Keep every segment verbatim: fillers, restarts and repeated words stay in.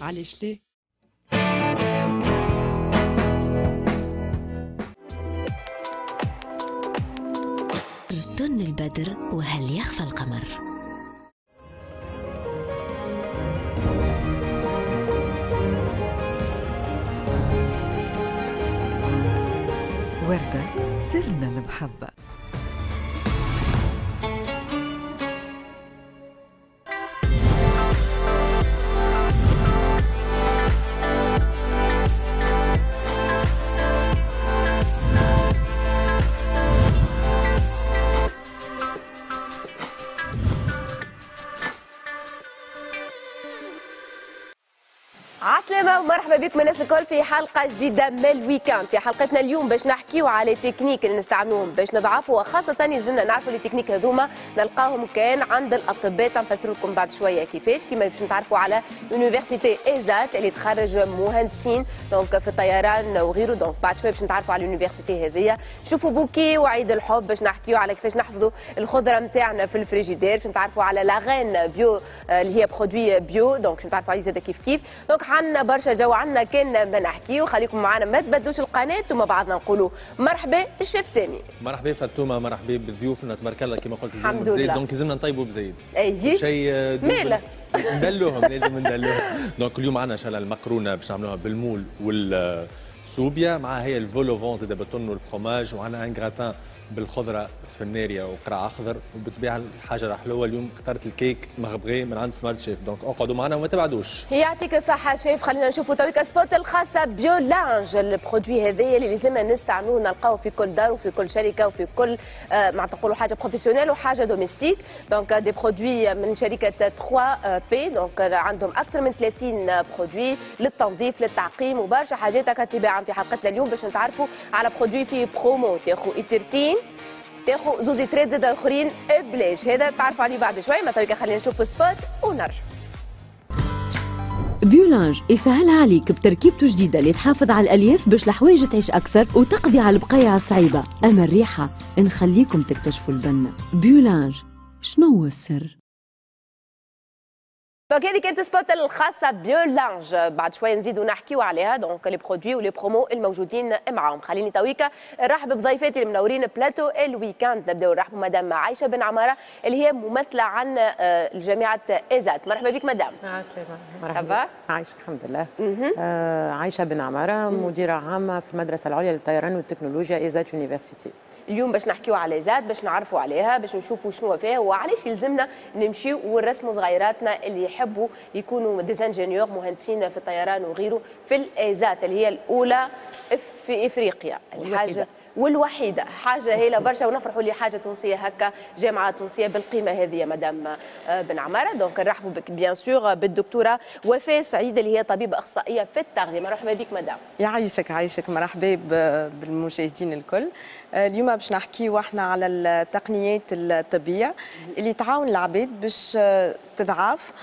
علاش ليه؟ رتن البدر وهل يخفى القمر. وردة سرنا المحبة. عسلامة ومرحبا بكم الناس الكل في حلقة جديدة من الويكاند. في حلقتنا اليوم باش نحكيو على تكنيك اللي نستعملوهم باش نضعفوا، وخاصة يلزمنا نعرفوا لي تكنيك هذوما نلقاهم كان عند الأطباء. تنفسر لكم بعد شوية كيفاش، كيما باش نتعرفوا على يونيفرسيتي إيزات اللي تخرج مهندسين دونك في الطيران وغيره. دونك بعد شوية باش نتعرفوا على اليونيفرسيتي هذيا. شوفوا بوكي وعيد الحب باش نحكيو على كيفاش نحفظوا الخضرة نتاعنا في الفريجيدير. باش نتعرفوا على لاغين بيو اللي هي برودوي بيو، دونك باش نتعرفوا عليه زاد كيف كيف. دونك عندنا برشا جو، عندنا كان ما نحكيو. خليكم معنا ما تبدلوش القناه وما بعضنا نقولوا مرحبا الشيف سامي. مرحبا فاطمه، مرحبا بضيوفنا تبارك الله كما قلت الحمد لله. دونك لازمنا نطيبوا بزيد. اي شيء ماله ندلوهم لازم ندلوهم. دونك اليوم عندنا ان شاء الله المقرونه باش نعملوها بالمول والسوبيا، مع هي الفولوفون زاد بالطن والفرomاج، وعندنا ان غراتان بالخضره سفناريه وقرع اخضر. وبالطبيعه الحاجه الحلوه اليوم اخترت الكيك مغبغي من عند سمارت شيف. دونك اقعدوا معنا وما تبعدوش. يعطيك الصحه شيف. خلينا نشوفوا تويكا سبوت الخاصه بيو لانج. البرودوي هذايا اللي لازمنا نستعملوه نلقاوه في كل دار وفي كل شركه وفي كل آه مع تقولوا حاجه بروفيسيونيل وحاجه دوميستيك. دونك دي برودوي من شركه ثلاثة بي. دونك عندهم اكثر من ثلاثين برودوي للتنظيف للتعقيم وبرشا حاجات هكا تباعا. في حلقتنا اليوم باش نتعرفوا على برودوي في برومو تاخذ ايترتين، تاخذ زوز تريد زاد اخرين بلاش. هذا تعرفوا عليه بعد شوي. ما تويكا خلينا نشوفوا سبوت ونرجع. بيولانج يسهلها عليك بتركيبته جديدة اللي تحافظ على الألياف باش الحوايج تعيش أكثر وتقضي على البقايا الصعيبة. أما الريحة نخليكم تكتشفوا البنة. بيولانج شنو هو السر؟ دونك هذه كانت سبوت الخاصه بيو لانج. بعد شويه نزيدوا نحكيو عليها. دونك لي برودوي ولي برومو الموجودين معاهم. خليني تويكا نرحب بضيفاتي المنورين بلاتو الويكاند. نبداو نرحبوا مدام عايشه بن عماره اللي هي ممثله عن جامعه ايزات. مرحبا بك مدام. اه سلامة. مرحبا. عايشه الحمد لله. آه عايشه بن عماره مديره عامه في المدرسه العليا للطيران والتكنولوجيا ايزات يونيفرسيتي. اليوم باش نحكيو على ايزات، باش نعرفوا عليها، باش نشوفوا شنو فيها وعلاش يلزمنا نمشيو ونرسموا صغيراتنا اللي يحبوا يكونوا ديزانجينيور مهندسين في الطيران وغيره في الايزات اللي هي الاولى في افريقيا. الحاجه والوحيده حاجه هيله برشا، ونفرحوا لي حاجه تونسيه هكا، جامعه تونسيه بالقيمه هذه يا مدام بن عماره. دونك نرحبوا بك بيان سور بالدكتوره وفاء سعيد اللي هي طبيبه اخصائيه في التغذيه. مرحبا بك مدام. يعيشك عايشك. مرحبا بالمشاهدين الكل. اليوم باش نحكيو احنا على التقنيات الطبيه اللي تعاون العباد باش تضعف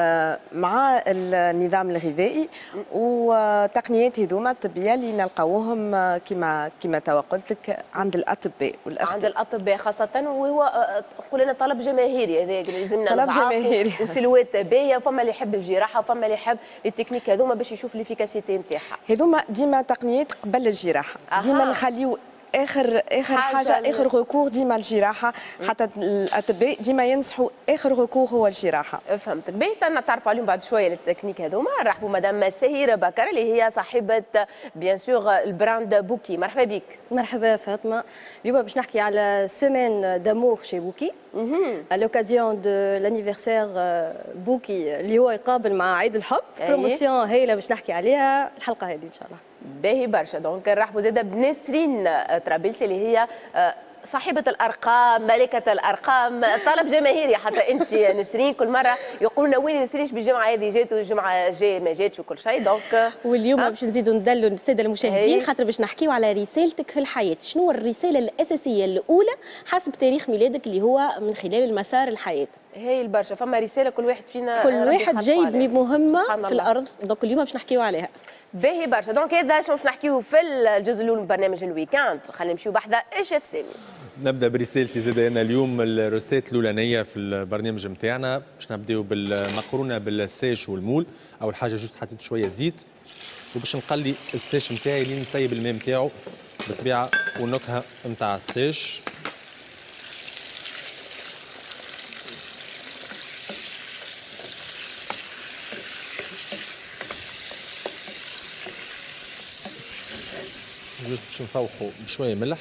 مع النظام الغذائي، وتقنيات هذوما الطبيه اللي نلقاوهم كما كما توا قلت لك عند الاطباء والاخت... عند الاطباء خاصه. وهو قول لنا طلب جماهيري هذا اللي لازمنا طلب جماهيري وسلوات باهيه. فما اللي يحب الجراحه وفما اللي يحب التكنيك هذوما باش يشوف الافيكاسيتي نتاعها. هذوما ديما تقنيات قبل الجراحه. أه. ديما نخليو اخر اخر حاجه, حاجة اخر ركور ديما الجراحه. حتى الاطباء ديما ينصحوا اخر ركور هو الجراحه. فهمتك. باهي نتعرفوا عليهم بعد شويه التكنيك هذوما. نرحبوا مدام سهيره بكر اللي هي صاحبه بيان سور البراند بوكي. مرحبا بك. مرحبا فاطمه. اليوم باش نحكي على سيمين دامور شي بوكي à l'occasion de l'anniversaire بوكي اللي هو يقابل مع عيد الحب. بروموسيون هايله باش نحكي عليها الحلقه هذه ان شاء الله. باهي برشا. دونك نرحبوا زاده بنسرين طرابلسي اللي هي صاحبة الأرقام، ملكة الأرقام، طلب جماهيري. حتى أنت نسرين كل مرة يقولون وين نسرين بالجمعة هذه جات والجمعة جاي ما جاتش وكل شيء. دونك واليوم باش نزيدوا ندلوا السادة المشاهدين خاطر باش نحكيو على رسالتك في الحياة. شنو الرسالة الأساسية الأولى حسب تاريخ ميلادك اللي هو من خلال المسار الحياة؟ هي البرشا فما رسالة كل واحد فينا كل واحد جايب مهمة في الأرض. دونك اليوم باش نحكيو عليها. باهي برشا. دونك هذا شنو باش نحكيو في الجزء الأول من برنامج الويكاند. خلينا نمشيو بحذا الشيف سامي. نبدا برسالتي زاد انا اليوم الروسيت الاولانيه في البرنامج نتاعنا باش نبداو بالمقرونه بالساش والمول. اول حاجه جوست حطيت شويه زيت وباش نقلي الساش نتاعي لين نسيب الماء نتاعو بالطبيعه والنكهه نتاع الساش. جوست باش نفوقوا بشويه ملح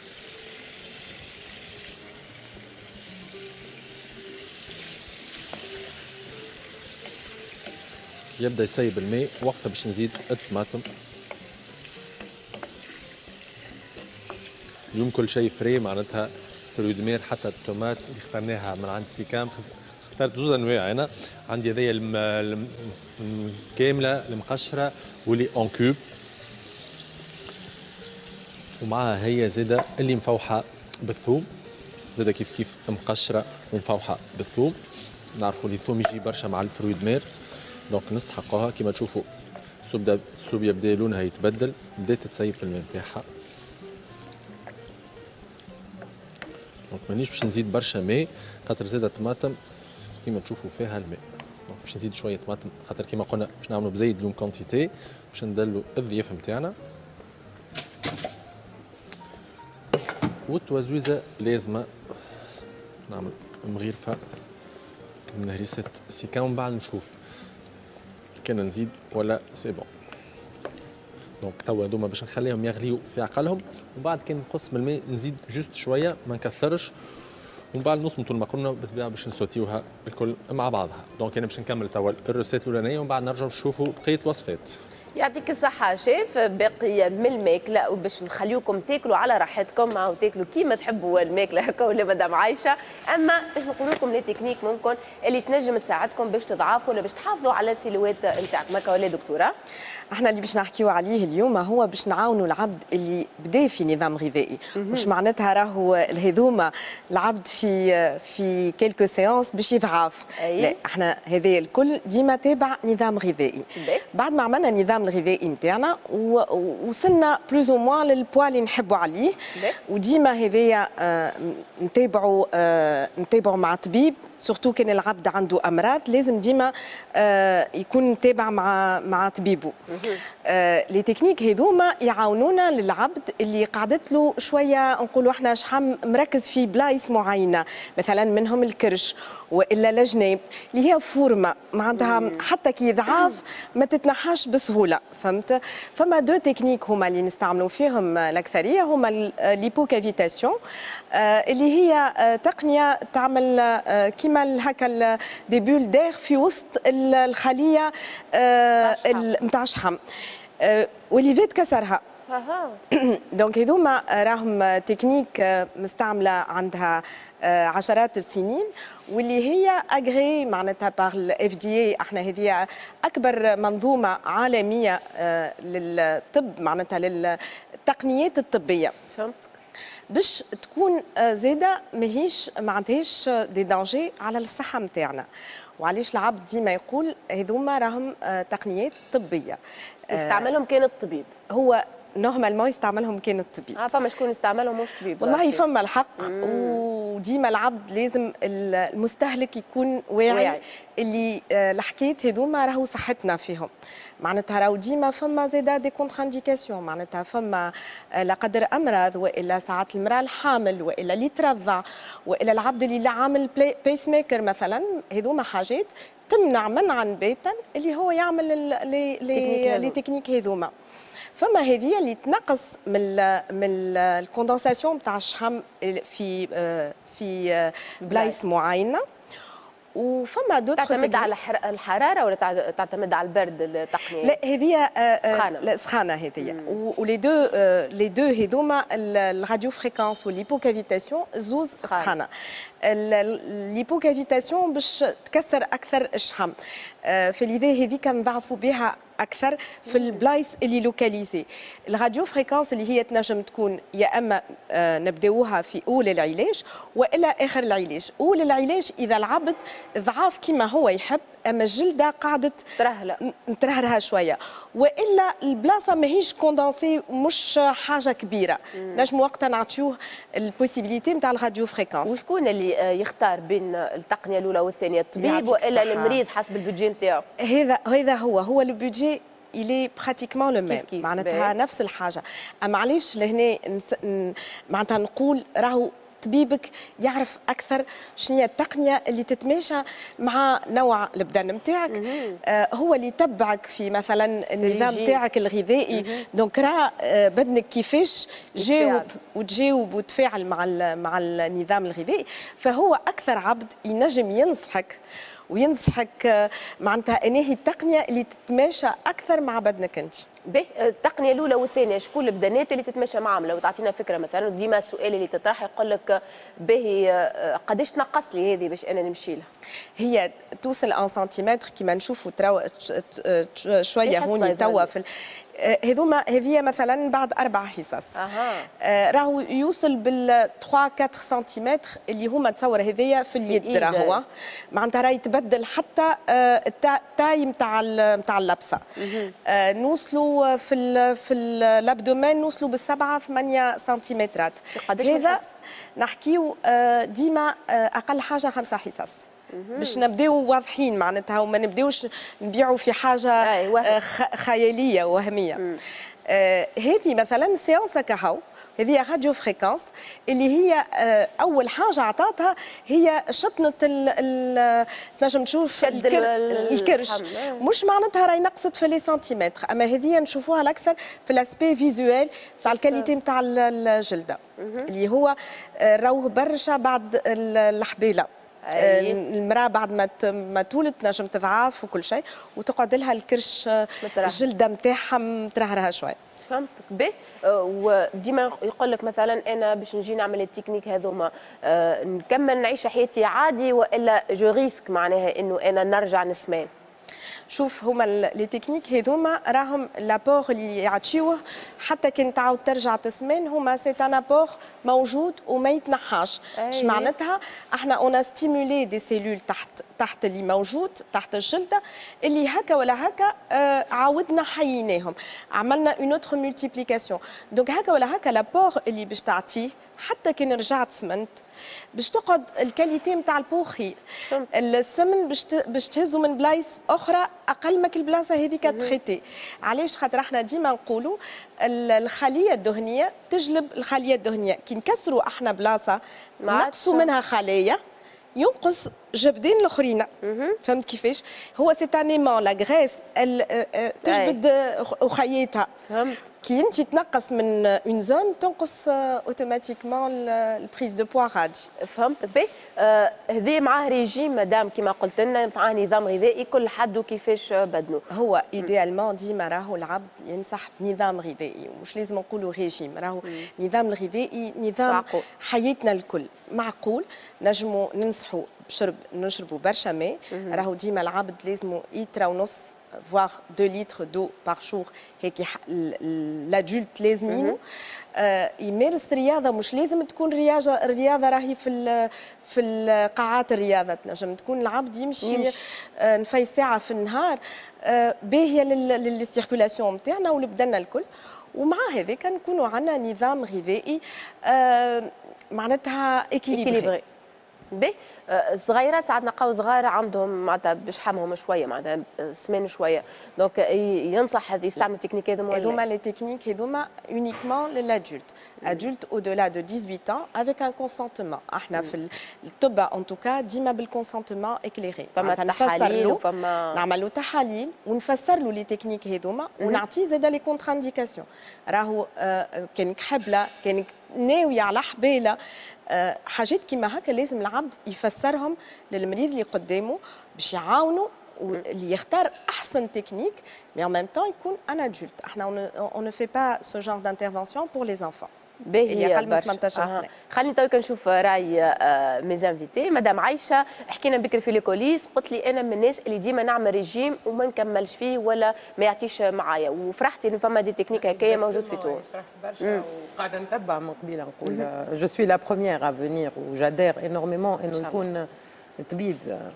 يبدا يسيب الماء وقتها باش نزيد الطماطم. اليوم كل شيء فري معناتها فري دمير حتى الطومات اللي اخترناها من عند سيكام. اخترت زوز انواع انا عندي هذيا الكامله المقشره واللي اون كوب ومعها هي زاده اللي مفوحه بالثوم زاده كيف كيف مقشره ومفوحه بالثوم. نعرفوا اللي الثوم يجي برشا مع الفروي دمير دونك نستحقوها. كيما تشوفوا السوب السوبيا بدا لونها يتبدل بدات تسيب في الماء نتاعها. دونك مانيش باش نزيد برشا ماء خاطر زاده الطماطم كيما تشوفوا فيها الماء. دونك باش نزيد شويه طماطم خاطر كيما قلنا باش نعملوا بزايد اليوم كونتيتي باش ندلوا الضياف نتاعنا. والتوزويزه لازمه نعمل مغيرفه من هريسه سيكا ومن بعد نشوف كان نزيد ولا سي بون. دونك توا هذوما باش نخليهم يغليو في عقلهم ومن بعد كان نقص من الماء نزيد جوست شويه ما نكثرش ومن بعد نصمتوا المقرونه بالطبيعه باش نسوتيوها الكل مع بعضها. دونك انا باش نكمل توا الروسيت الاولانيه ومن بعد نرجعوا نشوفوا بقيه الوصفات. يعطيك الصحة شيف. باقي من الماكلة وباش نخليوكم تاكلوا على راحتكم أو تاكلوا كيما تحبوا الماكلة هكا ولا مدام عايشة، أما باش نقول لكم لي تكنيك ممكن اللي تنجم تساعدكم باش تضعفوا ولا باش تحافظوا على السيلوات نتاعكم هكا ولا دكتورة؟ احنا اللي باش نحكيو عليه اليوم هو باش نعاونوا العبد اللي بدا في نظام غذائي. مش معناتها راهو الهذوما العبد في في كيلكو سيونس باش يضعف. أي. لا احنا هذا الكل ديما تابع نظام غذائي. بعد ما عملنا النظام الغذائي نتاعنا ووصلنا بلوز او موان للبوا اللي نحبوا عليه. وديما هذايا اه نتابعوا اه نتابعوا مع طبيب سورتو كان العبد عنده امراض لازم ديما اه يكون متابع مع مع طبيبه. آه لي تكنيك هذوما يعاونونا للعبد اللي قعدت له شويه نقولوا احنا شحال مركز في بلايص معينه مثلا منهم الكرش والا الجناب اللي هي فورمه معناتها حتى كي ضعاف ما تتنحاش بسهوله. فهمت؟ فما دو تكنيك هما اللي نستعملوا فيهم الاكثريه هما الليبوكافيتاسيون آه اللي هي آه تقنيه تعمل آه كيما هكا دي بول دير في وسط الخليه آه نتاع الشحم آه وليفيت كسرها. دونك هذوما راهم تكنيك مستعمله عندها عشرات السنين واللي هي اغري معناتها باغ الاف دي اي. احنا هذه اكبر منظومه عالميه للطب معناتها للتقنيات الطبيه. فهمتك. باش تكون زاده ماهيش ما عندهاش دي دانجي على الصحه نتاعنا. وعلاش العبد ديما يقول هذوما راهم تقنيات طبيه يستعملهم كان الطبيب. هو نورمالمون يستعملهم كان الطبيب. اه فما شكون يستعملهم مش طبيب. والله فما الحق. وديما العبد لازم المستهلك يكون واعي, واعي. اللي الحكاية هذوما راهو صحتنا فيهم معناتها راهو ديما فما زاده دي كونترانديكاسيون معناتها فما لا قدر امراض والا ساعات المراه الحامل والا اللي ترضع والا العبد اللي عامل بيس ميكر مثلا. هذوما حاجات تمنع منعا باتا اللي هو يعمل لي تكنيك هذوما. فما هذه اللي تنقص من ال من الكوندنساسيون تاع الشحم في في بلايص معينه. وفما دوت تعتمد على الحراره ولا تعتمد على البرد التقنيه؟ لا هذه سخانه. لا سخانه هذه. ولي دو لي دو هذوما الراديو فريكونس والليبوكافيتاسيون زوز سخانه. الليبوكافيتاسيون باش تكسر اكثر الشحم فلذا هذيك نضعفوا بها اكثر في البلايص اللي لوكاليزي. الراديو فريكونس اللي هي تنجم تكون يا اما نبداوها في اول العلاج والا اخر العلاج. اول العلاج اذا العبد ضعاف كما هو يحب اما الجلده قعدت ترهله نترهرها شويه، والا البلاصه ماهيش كوندونسي مش حاجه كبيره، نجم وقتها نعطيوه البوسيبيليتي نتاع الراديو فريكونس. وشكون اللي يختار بين التقنيه الاولى والثانيه، الطبيب والا المريض حسب البودجي نتاعو؟ هذا هذا هو هو البودجي إلي براتيكمون لو ميم، معناتها نفس الحاجه. اما علاش لهنا معناتها نقول راهو طبيبك يعرف اكثر شنو هي التقنيه اللي تتماشى مع نوع البدن نتاعك، آه هو اللي يتبعك في مثلا النظام نتاعك الغذائي. دونك راه آه بدنك كيفاش جاوب وتجاوب وتفاعل مع مع النظام الغذائي، فهو اكثر عبد ينجم ينصحك وينصحك معناتها انهي التقنيه اللي تتماشى اكثر مع بدنك انت. به التقنيه الاولى والثانيه شكون البدنات اللي تتماشى معهم؟ لو تعطينا فكره مثلا، ديما السؤال اللي تطرح يقول لك به قداش تنقص لي هذه باش انا نمشي لها؟ هي توصل ان سنتيمتر كيما نشوفوا ترا شويه هوني توا في هذوما هذه مثلا بعد اربع حصص. اها آه راهو يوصل بال ثلاثة أربعة سنتيمتر اللي هما تصور هذيا في اليد، راهو معناتها راه يتبدل حتى آه التاي نتاع نتاع اللبسه. آه نوصلوا في ال في الابدومين نوصلوا بالسبعه ثمانيه سنتيمترات. قداش هذا نحكيو آه ديما آه اقل حاجه خمسه حصص باش نبداو واضحين معناتها، وما نبداوش نبيعوا في حاجه آه خياليه وهميه. آه هذه مثلا سيانس كهو، هذه راديو فريكونس اللي هي آه اول حاجه عطاتها هي شطنه ال تنجم تشوف الكر الكرش، مش معناتها راهي نقصت في لي سنتيمتر، اما هذه نشوفوها الاكثر في الاسبي فيزوال تاع الكاليتي نتاع الجلده اللي هو آه راهو برشا بعد الحبيله. أيه. المراه بعد ما ما تولد تنجم تضعف وكل شيء وتقعد لها الكرش الجلده نتاعها مترهرها شويه. فهمتك به. وديما يقول لك مثلا انا باش نجي نعمل التكنيك هذوما أه نكمل نعيش حياتي عادي والا جو ريسك معناها انه انا نرجع نسمان؟ شوف هما لي تكنيك هذوما راهم لابور اللي يعطيوه حتى كي تعاود ترجع تسمن، هما سي ان ابور موجود وما يتنحاش. اش معناتها؟ احنا اون ستيمولي دي سيلول تحت تحت اللي موجود تحت الجلده اللي هكا ولا هكا آه عاودنا حييناهم، عملنا اون اوتر مولتيبليكاسيون. دونك هكا ولا هكا لابور اللي باش تعطيه حتى كي رجعت سمنت باش تقعد الكاليتي نتاع البو خير. السمن باش باش تهزو من بلايص اخرى اقل ما البلاصه هذيك تريتي. علاش؟ خاطر احنا ديما نقولوا الخليه الدهنيه تجلب الخليه الدهنيه، كي نكسروا احنا بلاصه نقصوا منها خلايا ينقص جبدين الاخرين. فهمت كيفاش؟ هو سي ان ايمون لا غريس تجبد اخياتها. فهمت. كي انت تنقص من اون زون تنقص اوتوماتيكمون البريز دو بوا غادي. فهمت بي. هذه معاه ريجيم مدام كما قلت لنا، معاه نظام غذائي كل حد وكيفاش بدنه. هو ايديالمون ديما راهو العبد ينصح بنظام غذائي، ومش لازم نقولوا ريجيم، راهو النظام الغذائي نظام معقول. حياتنا الكل معقول. نجموا ننصحوا بشرب نشربوا برشا ماء، راهو ديما العبد لازم لتر ونص فواغ دو لتر دو بار جور، هيك لادولت لازمينه. آه يمارس رياضه، مش لازم تكون رياضه الرياضه راهي في في القاعات الرياضه، تنجم تكون العبد يمشي آه نفي ساعه في النهار آه باهيه للسيركولاسيون نتاعنا ولبدنا الكل. ومع هذاك نكونوا عندنا نظام غذائي آه معناتها اكيليبري. باهي. الصغيرات ساعات نلقاو صغار عندهم معناتها بشحمهم شويه معناتها سمان شويه، دونك ينصح يستعملوا التكنيك هذوما؟ هذوما لي تكنيك هذوما اونيكمون للادولت، ادولت او دولا دو ثمانية عشر افيك ان كونسونتمون. احنا في الطب ان توكا ديما بالكونسونتمون اكليري، فما تحاليل وفما نعملوا تحاليل ونفسر له لي تكنيك هذوما ونعطيه زاده لي كونتر انديكاسيون. راهو آه كانك حبله كانك ناويه على حباله آه حاجات كيما هكا لازم العبد يفسرهم للمريض اللي قدامه باش يعاونوا واللي يختار احسن تكنيك، مي ان ميم طون يكون ان ادولت. احنا اون نو في با سو جور دانترفونسيون بور لي زانفون باهي اقل من ثمانية عشر سنه. خليني تويك نشوف راي ميز انفيتي. مدام عايشه، حكينا بكري في ليكوليس، قلت لي انا من الناس اللي ديما نعمل ريجيم وما نكملش فيه ولا ما يعطيش معايا، وفرحتي انه فما دي تكنيك هكايا موجود في تونس. فرحت برشا وقاعده نتبع من قبيله نقول جو سوي لا بروميير ا فينير وجادير انورميمون انه يكون طبيب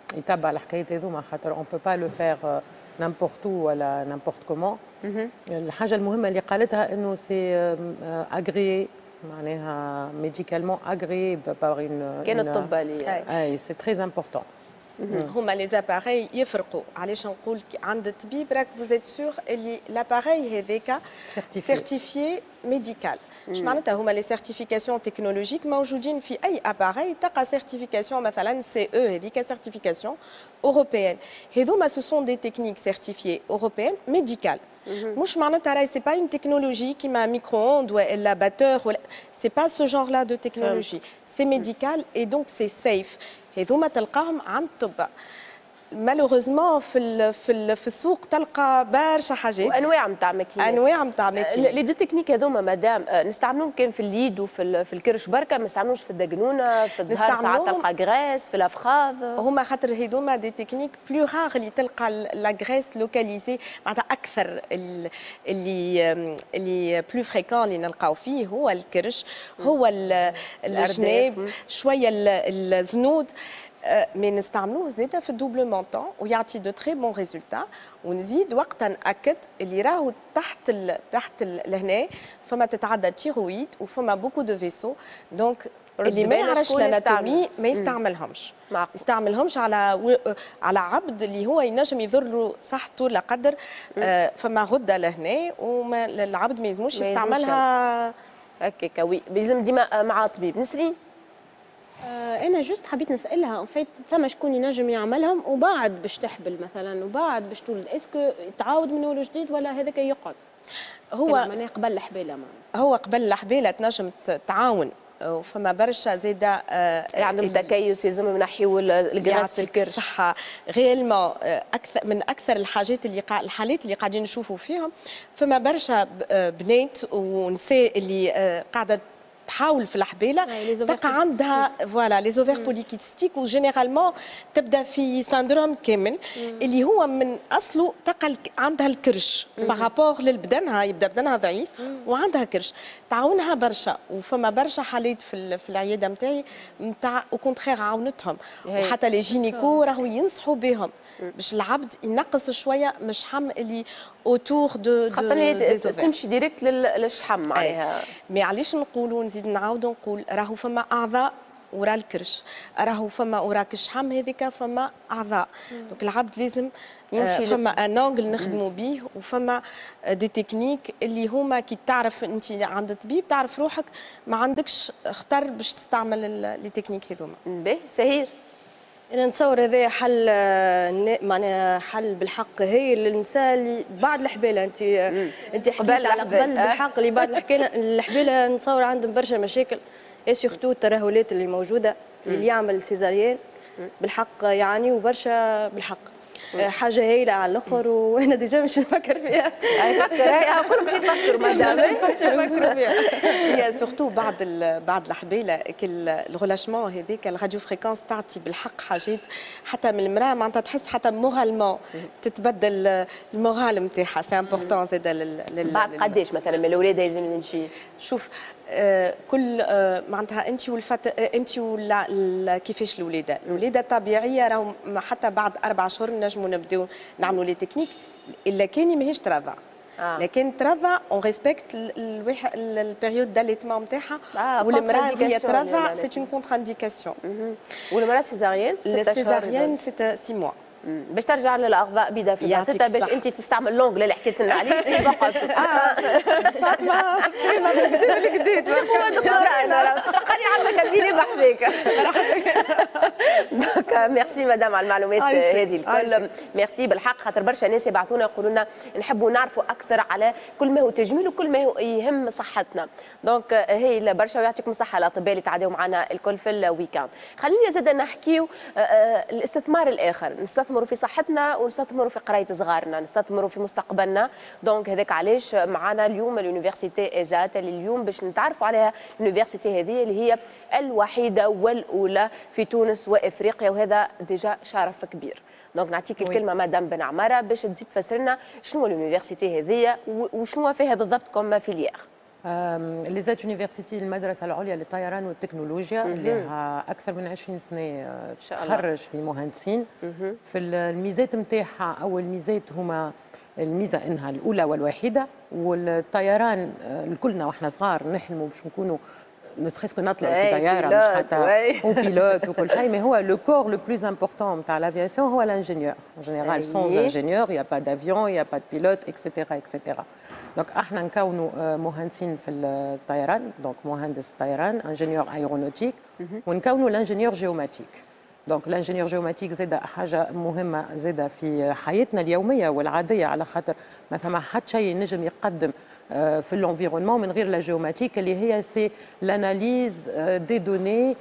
يتبع الحكايات هذوما خاطر اون بو با لو فير نامبورت او ولا نامبورت كومون. الحاجه المهمه اللي قالتها انه سي اغري معناها ميديكالمون اغري بار اون كان الطب اللي اي سي تري امبورتون. هما لي زاباري يفرقوا علاش نقول عند الطبيب راك فوزيت سور اللي لاباري هذاك سيرتيفيي ميديكال. اش معناتها هما لي سيرتيفيكاسيون تكنولوجيك موجودين في اي اباري تلقى سيرتيفيكاسيون مثلا سي او هذيك سيرتيفيكاسيون اوروبيان. هذوما سو سون دي تكنيك سيرتيفيي اوروبيان ميديكال. مش معناتها راهي سي با اون تكنولوجي كيما ميكرو-اوند ولا باتور ولا سي با سو جونغ لا دو تكنولوجي سي ميديكال اي دونك سي سيف. هذوما تلقاهم عند الطب. مالوغوزمون في ال في ال في السوق تلقى برشا حاجات وانواع نتاع ماكينات انواع نتاع ماكينات. لي دو تكنيك هذوما مدام نستعملوهم كان في اليد وفي في الكرش بركه، ما نستعملوش في الدقنونه في الظهر ساعات تلقى غريس في الافخاذ. هما خاطر هذوما دي تكنيك بلو راغ اللي تلقى لا غريس لوكاليزي معناتها اكثر اللي اللي بلو فريكون اللي نلقاو فيه هو الكرش هو الجناب شويه الزنود. مي نستعملوه زاده في الدوبل مونطون ويعطي دو تري بون ريزولتا. ونزيد وقتها ناكد اللي راهو تحت ال تحت لهنا فما تتعدى تيرويد وفما بوكو دو فيسو دونك اللي ما يعرفش الاناتومي ما يستعملهمش. ما يستعملهمش على و... على عبد اللي هو ينجم يضر صحته لقدر آه فما غده لهنا وما العبد ما يلزموش يستعملها هكاك. وي لازم ديما مع طبيب. نسرين انا جوست حبيت نسالها ان فيت فما شكون ينجم يعملهم وبعد باش تحبل مثلا وبعد باش تولد اسكو تعاود من اول جديد ولا هذاك يقعد؟ هو معناها قبل الحبيله هو قبل الحبيله تنجم تعاون وفما برشا زاده آه عندهم تكيس يلزمهم ينحيو الجراس في الكرش. صح ريالمون اكثر من اكثر الحاجات اللي قا... الحالات اللي قاعدين نشوفوا فيهم فما برشا بنات ونساء اللي آه قاعده تحاول في الحبيله تلقى عندها فوالا لي زوفير بوليكيستيك وجينيرالمون تبدا في سندروم كامل اللي هو من اصله تلقى عندها الكرش بارابور للبدنها يبدا بدنها ضعيف وعندها كرش تعاونها برشا. وفما برشا حالات في في العياده نتاعي نتاع وكونتخير عاونتهم وحتى لي جينيكو راهو ينصحوا بهم باش العبد ينقص شويه من الشحم اللي اوتور دو خاصه اللي تمشي ديريكت للشحم معناها. مي علاش نقولوا نزيد نعاودوا نقول راهو فما اعضاء ورا الكرش راهو فما وراك الشحم هذيك فما اعضاء دونك العبد لازم يمشي فما ان انجل نخدموا به وفما دي تكنيك اللي هما كي تعرف انت عند الطبيب تعرف روحك ما عندكش خطر باش تستعمل لي تكنيك هذوما. باهي سهير انا نتصور هذا حل معناها حل بالحق هي للنساء اللي بعد الحباله. انت انت حكيت على قبل بالحق اللي بعد الحباله نتصور عندهم برشا مشاكل اي سورتو الترهلات اللي موجوده اللي يعمل سيزاريان بالحق يعني وبرشا بالحق حاجه هايله على الاخر وانا ديجا مش نفكر فيها. اي فكر هي كلهم مش يفكروا مدام نفكروا فيها. هي سورتو بعد بعد الحباله كل الغلاشمون هذيك الراديو فريكونس تعطي بالحق حاجات حتى من المراه معناتها تحس حتى مورالمون تتبدل المورال نتاعها سي امبورطون زاد بعد قداش مثلا من الاولاد لازم نمشي. شوف آه كل آه معناتها انت والفت آه انت ولا كيفاش الولاده الولاده الطبيعيه راهو حتى بعد اربع شهور نجموا نبداو نعملوا لي تكنيك الا كان ماهيش ترضع. آه. لكن ترضع اون ريسبكت البيريود داليتمون نتاعها آه والمراه هي ترضع سي اون كونتر انديكاسيون. والمراه سيزاريان سيزاريان سي سي موا باش ترجع للاغذاء بيضاء في البسيطه باش انت تستعمل لونغ اللي حكيت لنا عليه في بقعته. فاطمه فيما بالكدا بالكدا شوف هو دكتوره انا تشتقني عندك كبيره بحذاك. دونك ميرسي مدام على المعلومات هذه الكل. ميرسي بالحق خاطر برشا ناس يبعثونا يقولوا لنا نحبوا نعرفوا اكثر على كل ما هو تجميل وكل ما هو يهم صحتنا. دونك هي برشا ويعطيكم الصحه الاطباء اللي تعداو معنا الكل في الويكاند. خلينا زاد نحكيو الاستثمار الاخر نستثمروا في صحتنا ونستثمروا في قرايه صغارنا نستثمروا في مستقبلنا. دونك هذاك علاش معنا اليوم اليونيفرسيتي ايزات اللي اليوم باش نتعرفوا عليها اليونيفرسيتي هذه اللي هي الوحيده والاولى في تونس وافريقيا وهذا ديجا شرف كبير. دونك نعطيك الكلمه مدام بن عماره باش تزيد تفسر لنا شنو اليونيفرسيتي هذه وشنو فيها بالضبط كوم فيليير. لي زات يونيفرسيتي المدرسه العليا للطيران والتكنولوجيا اللي لها اكثر من عشرين سنه تخرج في مهندسين. في الميزات نتاعها او الميزات هما الميزه انها الاولى والوحيده، والطيران الكلنا واحنا صغار نحلموا باش نكونوا نسخيسكو نطلع في طياره مش حتى وبيلوت وكل شيء، مي هو لو كور لو بلوز امبورتون نتاع لافياسيون هو الانجينيور. ان جينيرال سون انجينيور يا با دافيون يا با بيلوت اكسيتيرا اكسيتيرا. دونك احنا نكونوا مهندسين في الطيران، دونك مهندس طيران انجينيور ايرونوتيك، ونكونوا الانجينيور جيوماتيك. دونك الانجينيور جيوماتيك زاده حاجه مهمه زاده في حياتنا اليوميه والعاديه، على خاطر ما فما حتى شيء نجم يقدم في الانفيرونمون من غير لا جيوماتيك اللي هي سي لاناليز دي دوني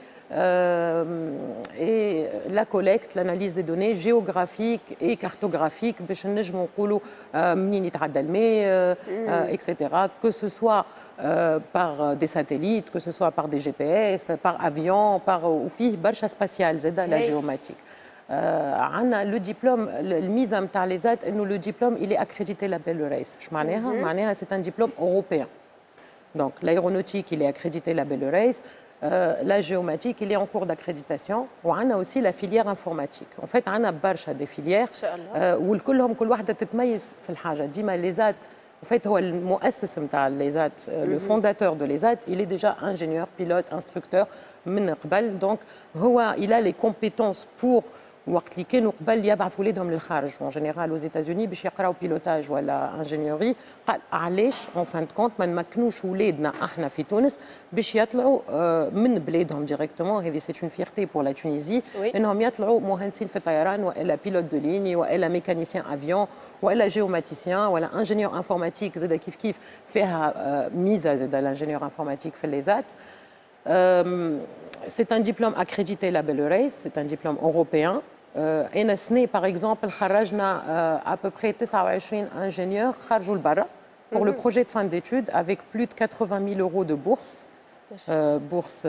et la collecte, l'analyse des données géographiques et cartographiques باش نجموا نقولوا منين يتعدى الماء et cetera, que ce soit par des satellites, que ce soit par des G P S, par avion, par وفيه برشا سباسيال زاده لا جيوماتيك. عندنا لو ديبلوم الميزه نتاع لي زات انه لو ديبلوم il est accrédité label le ريس. شو معناها؟ معناها c'est un diplôme européen. Donc l'aéronautique il est accrédité label le ريس. Euh, la géomatique, il est en cours d'accréditation. On a aussi la filière informatique. En fait, on a برشا des filières والكلهم كل واحدة تتميز في الحاجة. ديما ليزات en fait هو المؤسس نتاع ليزات le fondateur de ليزات il est déjà ingénieur, pilote, instructeur من قبل. Donc هو il a les compétences pour وقت اللي كانوا قبل يبعثوا ولادهم للخارج اون جينيرال aux États-Unis باش يقراو بيلوتاج ولا انجينيوري، قال علاش اون فان كونت ما نمكنوش ولادنا احنا في تونس باش يطلعوا من بلادهم ديريكتومون. هذه سي اون فيرتي بور لا تونيزي انهم يطلعوا مهندسين في الطيران والا بيلوت دو ليني والا ميكانيسيان افيون والا جيوماتيسيان ولا انجينيور انفورماتيك. زاد كيف كيف فيها ميزه زاد الانجينيور انفورماتيك في الليزات. C'est un diplôme accrédité label E R E I S, c'est un diplôme européen. أنا سنة par exemple خرجنا à peu près تسعة وعشرين ingénieurs خرجوا لبرا pour le projet de fin d'études avec plus de quatre-vingt mille euros de bourse, bourse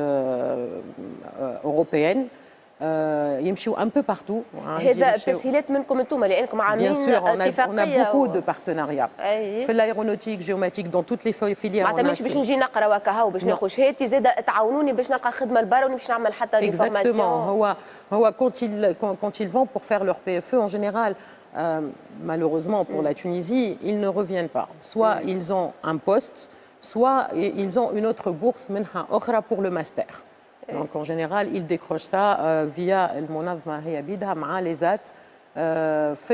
européenne. يمشيو un peu partout. هذا تسهيلات منكم انتم لانكم عاملين اتفاقيه. On a beaucoup de partenariats. في الايرونوتيك جيوماتيك dans toutes les filières. معناتها مش باش نجي نقرا وكهو باش ناخذ شهادتي زاده تعاونوني باش نلقى خدمه لبرا ونمشي نعمل حتى دي فورماسيون. Exactement. هو هو quand ils quand ils vont pour faire leur P F E en général malheureusement pour la Tunisie ils ne reviennent pas. Soit ils ont un poste, soit ils ont une autre bourse منها أخرى pour le master. Donc en général, ils décrochent ça euh, via المنظمة هي بيدها مع ليزات. في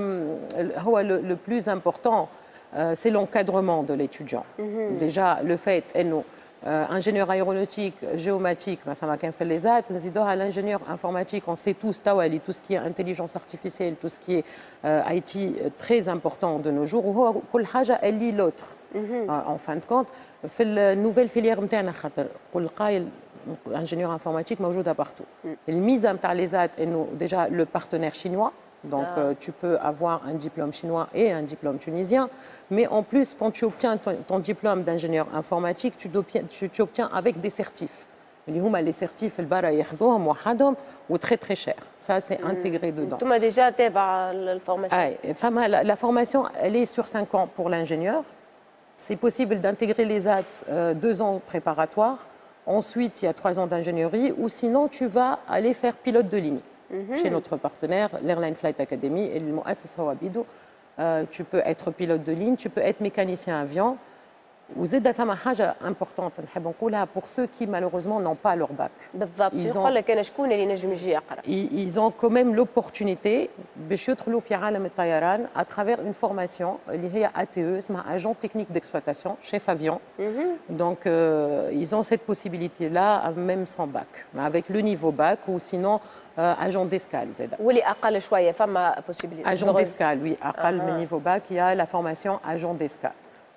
هو le plus important euh, c'est l'encadrement de l'étudiant. Déjà le fait إنه ingénieur aéronautique, géomatique, مثلا كان في الليزات نزيدوها l'ingénieur informatique. On sait tous توا tout ce qui est intelligence artificielle, tout ce qui est euh, I T très important de nos jours. وهو كل حاجة elle lit l'autre. En fin de compte في النوفيل فيليير نتاعنا خاطر كل قايل ingénieur informatique موجودة partout. الميزة نتاع ليزات إنه déjà le partenaire chinois. Donc ah. euh, tu peux avoir un diplôme chinois et un diplôme tunisien, mais en plus quand tu obtiens ton, ton diplôme d'ingénieur informatique, tu, tu, tu obtiens avec des certifs. اللي هما les certifs البرا ياخذوهم وحدهم و très très cher. Ça c'est intégré dedans. انتم déjà تابع الفورماسيون. اي فما la formation elle est sur cinq ans pour l'ingénieur. C'est possible d'intégrer les A T euh, deux ans préparatoires. Ensuite, il y a trois ans d'ingénierie, ou sinon tu vas aller faire pilote de ligne. Mm-hmm. Chez notre partenaire, l'Airline Flight Academy, et le Moasses Hawabido, tu peux être pilote de ligne, tu peux être mécanicien avion. وزيد ثما حاجه امبورطونت نحب نقولها pour ceux qui malheureusement n'ont pas leur bac. بالضبط نقول لك انا شكون اللي نجم يجي يقرا. Ils ont quand même l'opportunité باش يدخلوا في عالم الطيران à travers une formation اللي هي A T E اسمها agent technique d'exploitation chef avion. Mm-hmm. Donc euh, ils ont cette possibilité là même sans bac, avec le niveau bac ou sinon euh, agent d'escale زيد. واللي اقل شويه فما possibilité. Agent d'escale oui اقل من niveau bac il y a la formation agent d'escale.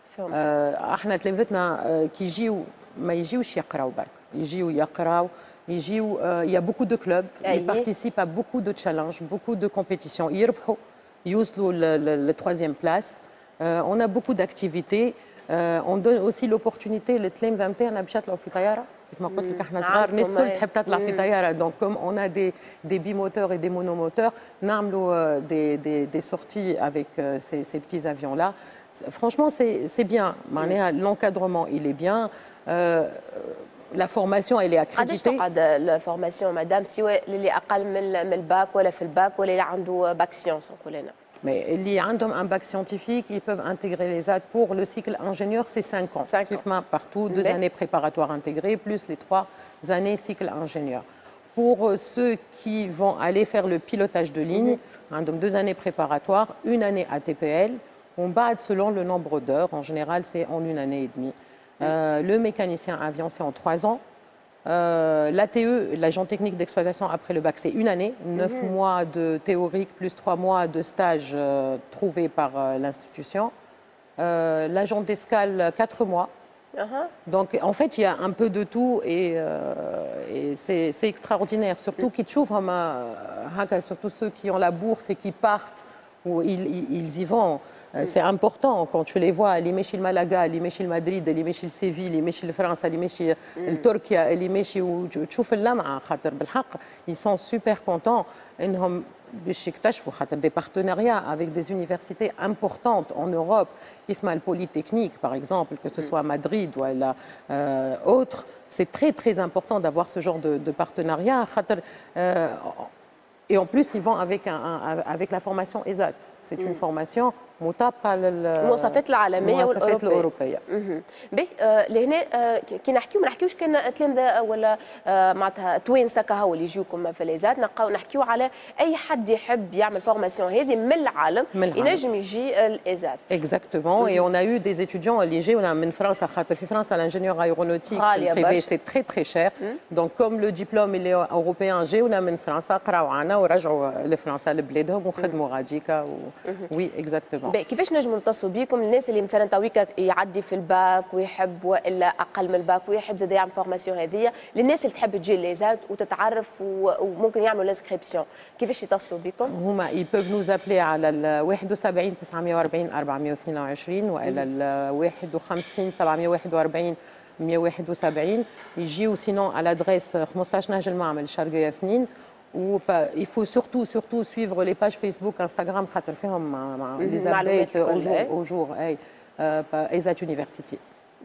احنا تلامذتنا كي يجيو ما يجيوش يقراو برك، يجيو يقراو يجيو يا بوكو دو كلوب يبارتيسيب ا بوكو دو تشالنج بوكو دو كومبيتيسيون يربحوا يوصلوا للتروازيام بلاس. اون ا بوكو داكتيفيتي اون دون اوسي لوبورتونيتي للتلامذه نتاعنا باش يطلعوا في طياره. كيف ما قلت لك احنا صغار الناس الكل تحب تطلع في طياره. دونك كوم اون ا دي دي بيموتور اي دي مونوموتور نعملوا دي دي دي سورتي افيك سي سي بتيز افيون لا. Franchement, c'est bien. L'encadrement, il est bien. Euh, la formation, elle est قداش accréditée. تقعد الفورماسيون مدام سواء للي اقل من من الباك ولا في الباك ولا اللي عنده باك سيونس نقول انا. Mais اللي عندهم un bac scientifique, ils peuvent intégrer les A D. Pour le cycle ingénieur, c'est cinq ans. cinq ans. Partout, deux Mais... années préparatoires intégrées, plus les trois années cycle ingénieur. Pour ceux qui vont aller faire le pilotage de ligne, mm-hmm. donc deux années préparatoires, une année A T P L, on bat selon le nombre d'heures. En général, c'est en une année et demie. Mm-hmm. euh, le mécanicien avion, c'est en trois ans. Euh, L'A T E, l'agent technique d'exploitation après le bac, c'est une année, neuf mmh. mois de théorique plus trois mois de stage euh, trouvé par euh, l'institution. Euh, L'agent d'escale, quatre mois. Uh-huh. Donc en fait, il y a un peu de tout et, euh, et c'est extraordinaire. Surtout mmh. qui trouvent, surtout ceux qui ont la bourse et qui partent, où ils, ils, ils y vont. C'est important quand tu les vois, les Méchil Malaga, les Méchil Madrid, les Méchil Séville, les Méchil France, les Méchil Turquie, les Méchil où tu vois là, ils sont super contents. باش يكتشفوا خاطر des partenariats avec des universités importantes en Europe, كيف ما البوليتكنيك par exemple, que ce soit Madrid ou euh, autre, c'est très très important d'avoir ce genre de, de partenariat. خاطر euh, et en plus, ils vont avec, un, un, avec la formation E S A T. C'est une formation مطابقة للمواصفات العالمية والأوروبية. باهي لهنا كي نحكيو ما نحكيوش كان تلامذة ولا معناتها توانسة كهو اللي يجوكم في ليزات، نحكيو على أي حد يحب يعمل فورماسيون هذه من العالم ينجم يجي الإيزات. Exactement. Et on a eu des étudiants اللي يجيونا من فرنسا خاطر في فرنسا l'ingénieur aéronautique privé c'est très très cher. Donc comme le diplôme il est européen جاونا من فرنسا قراو عنا ورجعوا لفرنسا لبلادهم وخدموا غاديكا. Oui, exactement. كيفاش نجموا نتصلوا بكم الناس اللي مثلا تويكا يعدي في الباك ويحب والا اقل من الباك ويحب زاد يعمل فورماسيون هذه للناس اللي تحب تجي ليزات وتتعرف وممكن يعملوا لانسكريبسيون كيفاش يتصلوا بكم؟ هما ils peuvent nous appeler على ال واحد وسبعين تسعمائة وأربعين أربعمائة واثنين وعشرين والا ال واحد وخمسين سبعمائة وواحد وأربعين مائة وواحد وسبعين يجيو سينون على ادريس خمسطاش نهج المعمل الشرقية اثنين. Ou il faut surtout, surtout suivre les pages Facebook, Instagram, les updates au jour, au jour, E S A T University.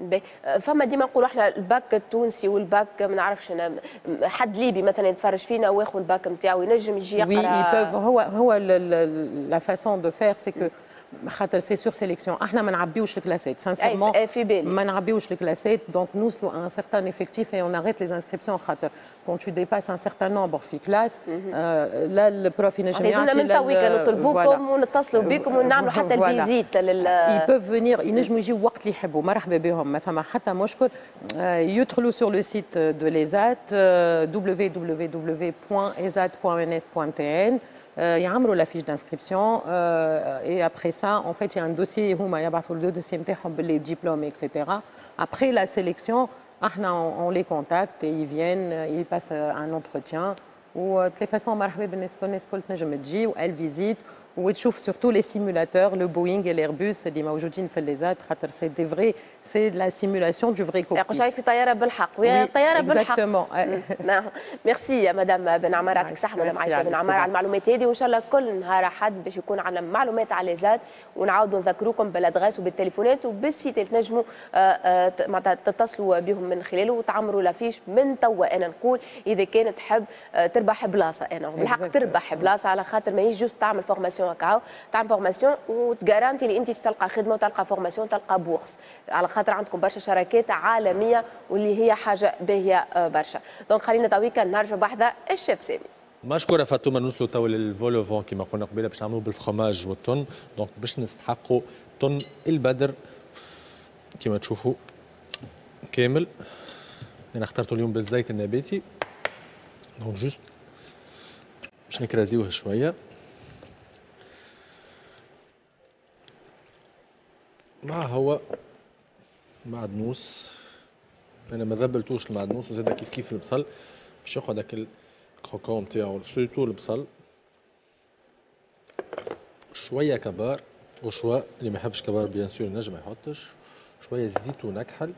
فما ديما نقولوا احنا الباك التونسي والباك ما نعرفش انا حد ليبي مثلا يتفرج فينا واخذ الباك نتاعو ينجم يجي يقرا. Oui, ils peuvent. هو هو la façon de faire c'est que خاطر سي سور سيليكسيون احنا ما نعبيوش الكلاسات سانسيرمون ما نعبيوش الكلاسات دونك نوصلوا ان سيغتان افكتيف اي اون اريت لي انسكريبسيون خاطر كون تو ديباس ان سيغتان نومبر في كلاس لا البروف ينجم يعطي لازمنا من تويكا نطلبوكم ونتصلوا بكم ونعملوا حتى الفيزيت لل ils peuvent venir ينجموا يجيو وقت اللي يحبوا مرحبا بهم ما فما حتى مشكل. يدخلوا sur le site de l'E S A T w w w point e s a t point n s point t n. يعملوا la fiche d'inscription et après ça en fait il y a un dossier هما يبعثوا le dossier نتاعهم باللي diplômes et cetera. Après la sélection احنا on les contacte et ils viennent ils passent un entretien و de toute façon مرحبا بالناس الناس الكل تنجم تجي وال فيزيت وتشوف surtout les simulateurs le Boeing et l'Airbus اللي موجودين في الليزات خاطر c'est des vrais c'est la simulation du vrai cockpit. يقول في طياره بالحق وهي طياره بالحق. نعم ميرسي يا مدام بن عمار يعطيك الصحه مدام عايشه بن عمار على المعلومات هذه وان شاء الله كل نهار حد باش يكون عندنا معلومات على الليزات ونعاودوا نذكروكم بالادغاس وبالتليفونات وبالسيت اللي تنجموا معناتها تتصلوا بهم من خلاله وتعمروا لافيش من توا. انا نقول اذا كانت تحب تربح بلاصه انا بالحق تربح بلاصه على خاطر ما يجوز تعمل فورماسيون هكا تعمل فورماسيون وتجارانتي اللي انت تلقى خدمه وتلقى فورماسيون تلقى بورس على خاطر عندكم برشا شراكات عالميه واللي هي حاجه باهيه برشا. دونك خلينا تويكا نرجع بحذا الشيف سامي. مشكوره فاطمه. نوصلوا تو للفولوفون كما قلنا قبيله باش نعملوه بالفخوماج والتون. دونك باش نستحقوا طن البدر كما تشوفوا كامل. انا اخترته اليوم بالزيت النباتي. دونك جوست باش نكرازيوه شويه مع هو معدنوس. انا ما ذبلتوش المعدنوس وزاد كيف كيف البصل باش ياخذ داك الكروكون نتاعو سورتو البصل شويه كبار وشويه اللي ما يحبش كبار بيان سور نجم ما يحطش شويه زيت ونكحل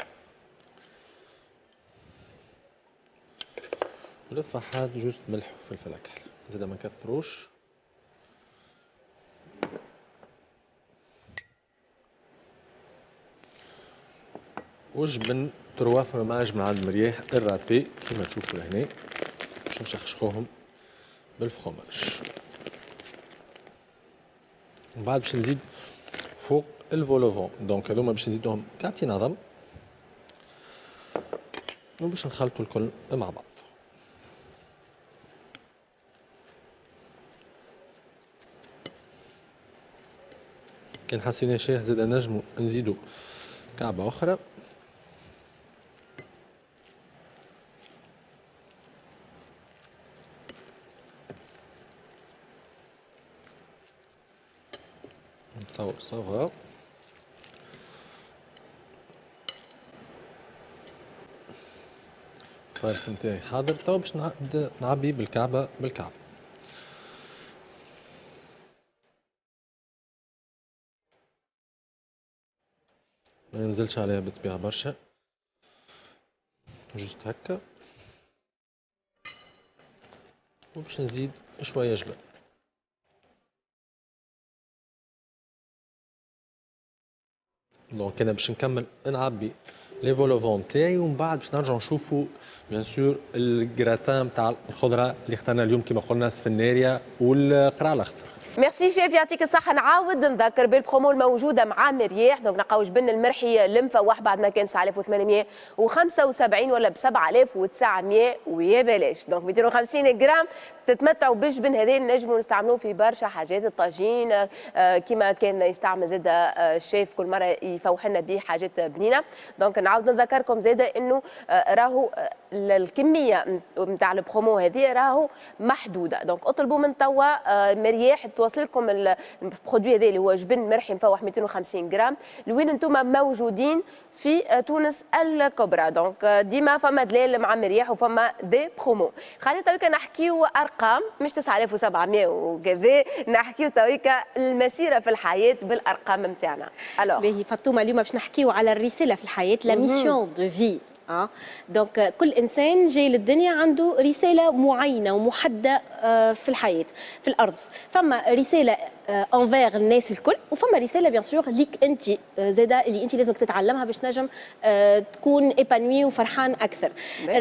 ولفحات جوست ملح وفلفل اكحل زاد ما نكثروش. وجبن تروا فرماج من عند مرياح الرابي كما تشوفوا لهنا باش نشخشخوهم بالفرماج. ومن بعد باش نزيد فوق الفولوفون، دونك هذوما باش نزيدوهم كعبتين عظم وباش نخلطوا الكل مع بعض. كان حسينا شاه زاد نجموا نزيدوا كعبة أخرى. نتصور صافا. الفارس نتاعي حاضر، توا باش نبدا نعبي بالكعبة بالكعبة. ما ينزلش عليها بالطبيعة برشا، جست هكا، وباش نزيد شوية جبن. دونك انا باش نكمل نعبي لي فولوفون تاعي، ومن بعد باش نرجعو نشوفو بيان سور الجراتان تاع الخضرة اللي اخترنا اليوم كما قلنا سفناريا والقرع الأخضر. ميرسي شيف، يعطيك الصحة. نعاود نذكر بالبرومو الموجودة مع مرياح، دونك نلقاو جبن المرحي المفوح بعد ما كان تسعة آلاف وثمانمائة وخمسة وسبعين ولا ب سبعة آلاف وتسعمائة ويا بلاش، دونك مئتين وخمسين جرام تتمتعوا بالجبن هذا. نجموا نستعملوه في برشا حاجات، الطاجين آه كما كان يستعمل زاد آه الشيف كل مرة يفوح لنا به حاجات بنينة. دونك نعاود نذكركم زاد انه آه راهو آه الكمية نتاع البرومو هذه راهو محدودة، دونك اطلبوا من توا آه مرياح توصل لكم البرودوي هذا اللي هو جبن مرحي مفوح مئتين وخمسين جرام. لوين انتم موجودين؟ في تونس الكبرى. دونك ديما فما دلال مع مرياح وفما دي برومو. خلينا تويكا نحكيو ارقام، مش تسعة آلاف وسبعمائة وكذا، نحكيو تويكا المسيره في الحياه بالارقام نتاعنا. الوغ باهي فاطمه، اليوم باش نحكيو على الرساله في الحياه، لا ميسيون دو في. اه دونك كل انسان جاي للدنيا عنده رساله معينه ومحدده في الحياه في الارض. فما رساله انفير الناس الكل، وفما رساله بيان سور ليك انت زاده اللي انت لازمك تتعلمها باش تنجم تكون ايبانوي وفرحان اكثر.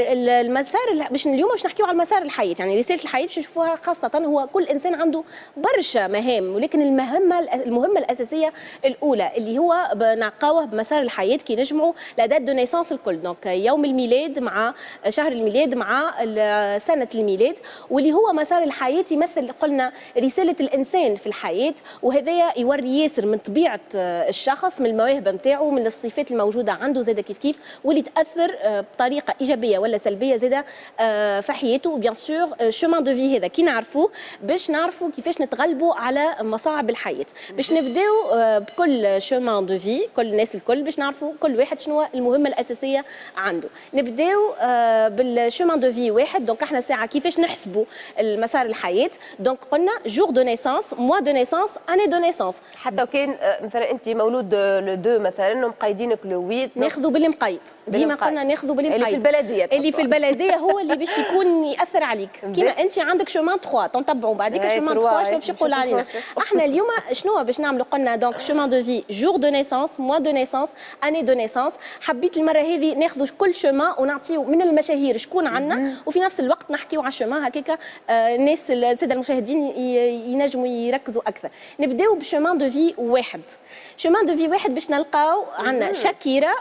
المسار باش اليوم باش نحكيو على مسار الحياه، يعني رساله الحياه باش نشوفوها خاصه هو كل انسان عنده برشا مهام، ولكن المهمه المهمه الاساسيه الاولى اللي هو نعقاوه بمسار الحياه كي نجمعوا لا دات دو نيسانس الكل، دونك يوم الميلاد مع شهر الميلاد مع سنه الميلاد، واللي هو مسار الحياه يمثل قلنا رساله الانسان في الحياه، وهذايا يوري ياسر من طبيعه الشخص، من المواهب نتاعو، من الصفات الموجوده عنده زاده كيف كيف، واللي تاثر بطريقه ايجابيه ولا سلبيه زاده في حياته. وبيان سور شومان دو في هذا كي نعرفوه باش نعرفوا كيفاش نتغلبوا على مصاعب الحياه. باش نبداو بكل شومان دو في، كل الناس الكل باش نعرفوا كل واحد شنو المهمه الاساسيه عنده. نبداو بالشومان دو في واحد، دونك احنا ساعه كيفاش نحسبوا المسار الحياه. دونك قلنا جور دو نيسانس، موا دو نيسانس، اني دو نيسانس. حتى كان مثلا انت مولود لو دو مثلا ومقيدينك لو ثمانية، ناخذوا بالمقيد. ديما قلنا ناخذوا بالمقيد. اللي في البلديه اللي في البلديه هو اللي باش يكون ياثر عليك. كيما انت عندك شومان ثلاثة تنتبعوا بعديك شومان ثلاثة شنو باش يقول علينا. احنا اليوم شنو باش نعملوا؟ قلنا دونك شومان دو في جور دو نيسانس، موا دو نيسانس، اني دو نيسانس. حبيت المره هذه ناخذوا كل شومان ونعطيو من المشاهير شكون عندنا، وفي نفس الوقت نحكيو على شومان هكاكا الناس الساده المشاهدين ينجموا يركزوا اكثر. نبداو بشومان دو في واحد. شومان دو في واحد باش نلقاو عندنا شاكيرا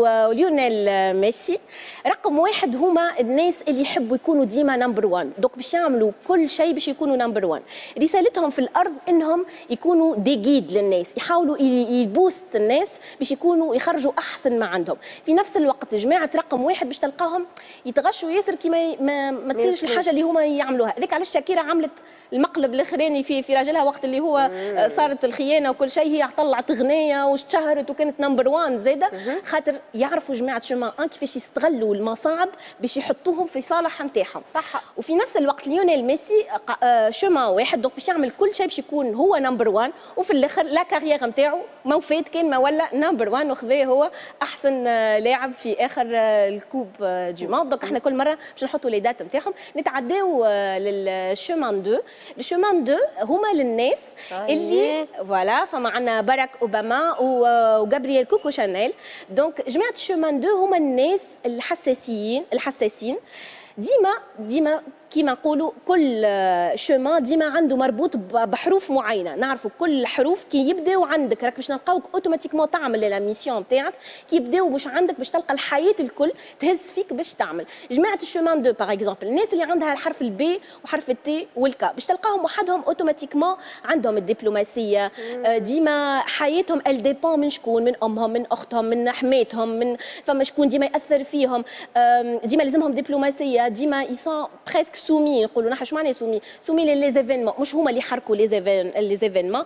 وليونيل ميسي. رقم واحد هما الناس اللي يحبوا يكونوا ديما نمبر وان، دوك باش يعملوا كل شيء باش يكونوا نمبر وان. رسالتهم في الارض انهم يكونوا دي جيد للناس، يحاولوا يبوست الناس باش يكونوا يخرجوا احسن ما عندهم. في نفس الوقت جماعه رقم واحد باش تلقاهم يتغشوا ياسر كيما ما, ما تصيرش الحاجه اللي هما يعملوها. هذيك علاش شاكيرا عملت المقلب الاخراني في في راجلها وقت اللي هو صارت الخيانه وكل شيء، هي طلعت اغنيه واشتهرت وكانت نمبر وان زاده، خاطر يعرفوا جماعه شومان ان كيفاش يستغلوا المصاعب باش يحطوهم في صالح نتاعهم. صح. وفي نفس الوقت ليونيل ميسي شومان واحد، دونك باش يعمل كل شيء باش يكون هو نمبر وان، وفي الاخر لا كارير نتاعو ما وفات كان ما ولا نمبر وان، وخذاه هو احسن لاعب في اخر الكوب دو موند. دونك احنا كل مره باش نحطوا لي دات نتاعهم نتعداو للشومان دو. الشومان دو هما للناس اللي فوالا فما عندنا باراك اوباما وغابرييل كوكو شانيل. دونك جماعه الشومان دو هما الناس الحساسيين الحساسين ديما ديما كيما نقولوا كل شومان ديما عنده مربوط بحروف معينه. نعرفوا كل حروف كي يبداو عندك راك باش نلقاوك اوتوماتيكمون تعمل لا ميسيون نتاعك كي يبداو باش عندك باش تلقى الحياه الكل تهز فيك باش تعمل. جماعه الشومان دو باغ اكزومبل الناس اللي عندها الحرف البي وحرف التي والكا باش تلقاهم وحدهم اوتوماتيكمون عندهم الدبلوماسيه. ديما حياتهم ال ديبون من شكون؟ من امهم من اختهم من حماتهم من فما شكون ديما ياثر فيهم. ديما لازمهم دبلوماسيه ديما يسون بريسك سومي. نقولوا نحن شو معنى سومي؟ سومي لي زيفينمون مش هما اللي يحركوا لي زيفين لي زيفينمون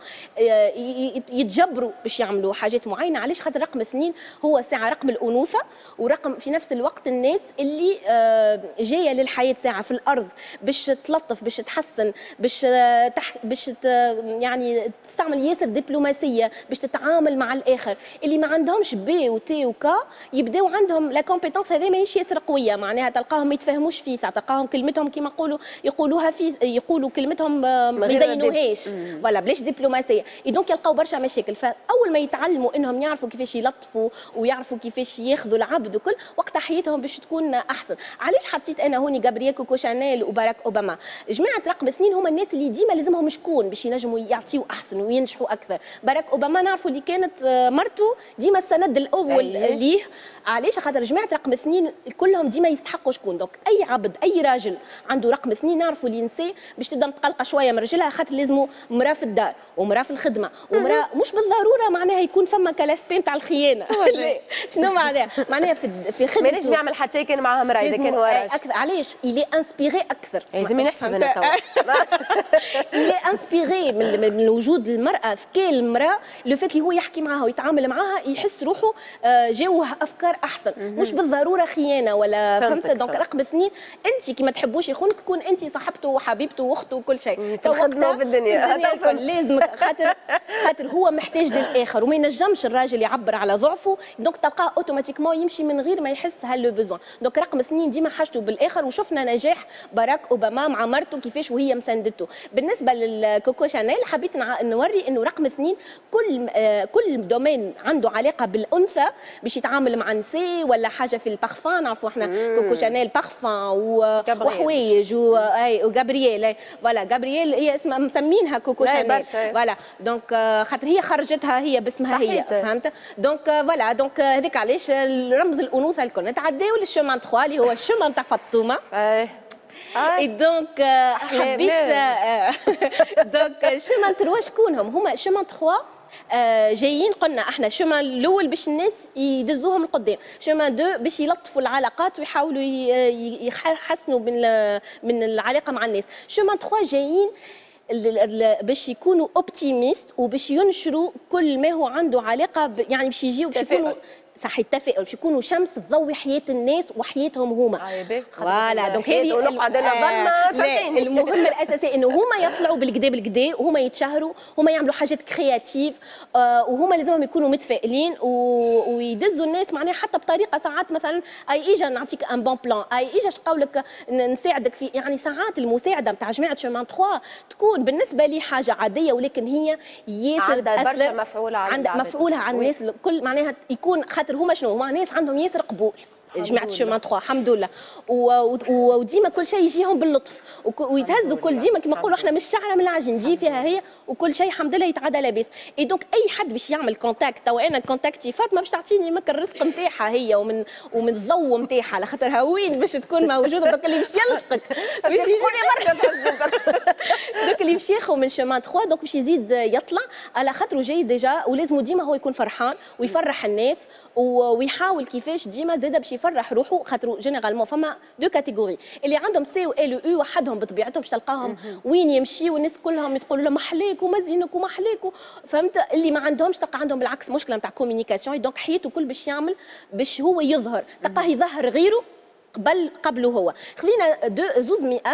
يتجبروا باش يعملوا حاجات معينه. علاش؟ خاطر رقم اثنين هو ساعه رقم الانوثه ورقم في نفس الوقت الناس اللي جايه للحياه ساعه في الارض باش تلطف باش تحسن باش تح... باش ت... يعني تستعمل ياسر دبلوماسيه باش تتعامل مع الاخر. اللي ما عندهمش بي وتي وكا يبداو عندهم لا كومبيتونس هذه ماهيش ياسر قويه. معناها تلقاهم ما يتفاهموش فيه ساعه تلقاهم كلمتهم كيما يقولوا يقولوها في يقولوا كلمتهم ما يزينوهاش ولا بلاش دبلوماسيه. دونك يلقاو برشا مشاكل. فاول ما يتعلموا انهم يعرفوا كيفاش يلطفوا ويعرفوا كيفاش ياخذوا العبد وكل وقت حياتهم باش تكون احسن. علاش حطيت انا هوني غابرييل كوكو شانيل وباراك اوباما؟ جماعه رقم اثنين هما الناس اللي ديما لازمهم شكون باش ينجموا يعطيوا احسن وينجحوا اكثر. باراك اوباما نعرفوا اللي كانت مرته ديما السند الاول ليه. علاش؟ خاطر جماعه رقم اثنين كلهم ديما يستحقوا شكون. دونك اي عبد اي راجل عنده رقم اثنين نعرفوا اللي نساء باش تبدا متقلقه شويه من رجلها خاطر لازموا مراه في الدار ومراه في الخدمه ومراه مش بالضروره معناها يكون فما كلاسبي نتاع الخيانه. شنو معناها؟ معناها في في خدمته ما نجم يعمل حتى شيء كان معها مراه اذا كان هو راجل. علاش؟ يلي انسبيري اكثر. لازم نحسب انا توا يلي انسبيري من, من وجود المراه في كل المراه لو فات اللي هو يحكي معاها ويتعامل معاها يحس روحه جاوه افكار احسن مش بالضروره خيانه ولا فهمت. دونك رقم اثنين انت كي ما تحبوش يخونك تكون انت صاحبته وحبيبته واخته وكل شيء في الخدمه في الدنيا, الدنيا لازم خاطر خاطر هو محتاج للاخر وما ينجمش الراجل يعبر على ضعفه. دونك تلقاه اوتوماتيكمون يمشي من غير ما يحس هالو بزوان. دونك رقم اثنين ديما حاجته بالاخر. وشفنا نجاح باراك اوباما مع مرته كيفاش وهي مساندته. بالنسبه للكوكو شانيل حبيت نوري انه رقم اثنين كل آه كل دومين عنده علاقه بالانثى باش يتعامل مع نساء ولا حاجه في البارفان. نعرفوا احنا كوكو شانيل بارفان وحوايج وغابرييل فوالا غابرييل هي اسمها مسمينها كوكو شانيل فوالا. دونك خاطر هي خرجتها هي باسمها هي فهمت. دونك فوالا دونك هذيك علاش رمز الانوثه الكل. نتعداو للشومان ثلاثة اللي هو الشومان تاع فاطمه. اي دونك حبيت دونك شومان ثلاثة شكونهم هما؟ شومان ثلاثة آه جايين قلنا احنا شومان الاول باش الناس يدزوهم لقدام، شومان دو باش يلطفوا العلاقات ويحاولوا يحسنوا من من العلاقه مع الناس، شومان ثلاثة جايين باش يكونوا اوبتيميست وباش ينشروا كل ما هو عنده علاقه يعني باش يجيو باش يكونوا صح التفاؤل باش يكونوا شمس تضوي حياه الناس وحياتهم هما. فوالا دونك هذه ونقعد انا ظلمه سنتين. المهم الاساسي انه هما يطلعوا بالكدا بالكدا وهما يتشهروا، هما يعملوا حاجات كرياتيف آه وهما لازمهم يكونوا متفائلين ويدزوا الناس معناها حتى بطريقه ساعات مثلا اي اجا نعطيك ان بون بلان، اي اجا نقولك نساعدك في يعني ساعات المساعده نتاع جماعه شومان ثلاثة تكون بالنسبه لي حاجه عاديه ولكن هي ياسر عندها برشا مفعوله على مفعولها على الناس الكل معناها يكون خاطر هما شنو هما ناس عندهم ياسر قبول جماعه شومان ثلاثة الحمد لله وديما كل شيء يجيهم باللطف ويتهزوا كل ديما كما نقولوا احنا مش شعره من العجين نجي فيها هي وكل شيء الحمد لله يتعدى لاباس. اي دونك اي حد باش يعمل كونتاكت تو انا كونتاكتي فاطمه باش تعطيني مك الرزق نتاعها هي ومن ومن الضو نتاعها على خاطرها وين باش تكون موجوده دوك اللي باش يلصقك باش يسقوني برشا دوك اللي باش ياخذوا من شومان ثلاثة دوك باش يزيد يطلع على خاطره جاي ديجا ولازم ديما هو يكون فرحان ويفرح الناس ويحاول كيفاش ديما زاده باش يفرح روحه خاطر جينيرالمون فما دو كاتيجوري اللي عندهم سي و ال او وحدهم بطبيعتهم باش تلقاهم وين يمشي والناس كلهم تقول له محليك ومزينك ومحليك فهمت. اللي ما عندهمش تلقى عندهم بالعكس مشكله نتاع كوميونيكاسيون دونك حياته كل باش يعمل باش هو يظهر تلقاه يظهر غيره قبل قبله هو. خلينا دو زوز امثله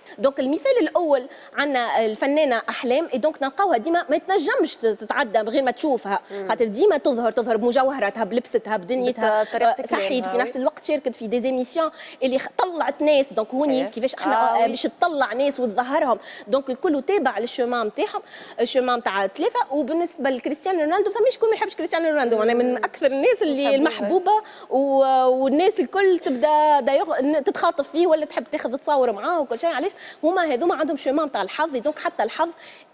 دونك المثال الاول عندنا الفنانه احلام، اي دونك نلقاوها ديما ما تنجمش تتعدى بغير ما تشوفها، خاطر ديما تظهر تظهر بمجوهراتها بلبستها بدنيتها صحيت. في نفس الوقت شاركت في ديزيميسيون اللي طلعت ناس، دونك هوني كيفاش احنا آه باش تطلع ناس وتظهرهم، دونك الكل تابع للشومان نتاعهم، الشومان نتاع الثلاثه. وبالنسبه لكريستيانو رونالدو فما شكون ما يحبش كريستيانو رونالدو، معناها من اكثر الناس اللي المحبوبه والناس الكل تبدا تتخاطف فيه ولا تحب تاخذ تصور معاه وكل شيء. علاش؟ هما هذوما عندهم شومان نتاع الحظ، دونك حتى الحظ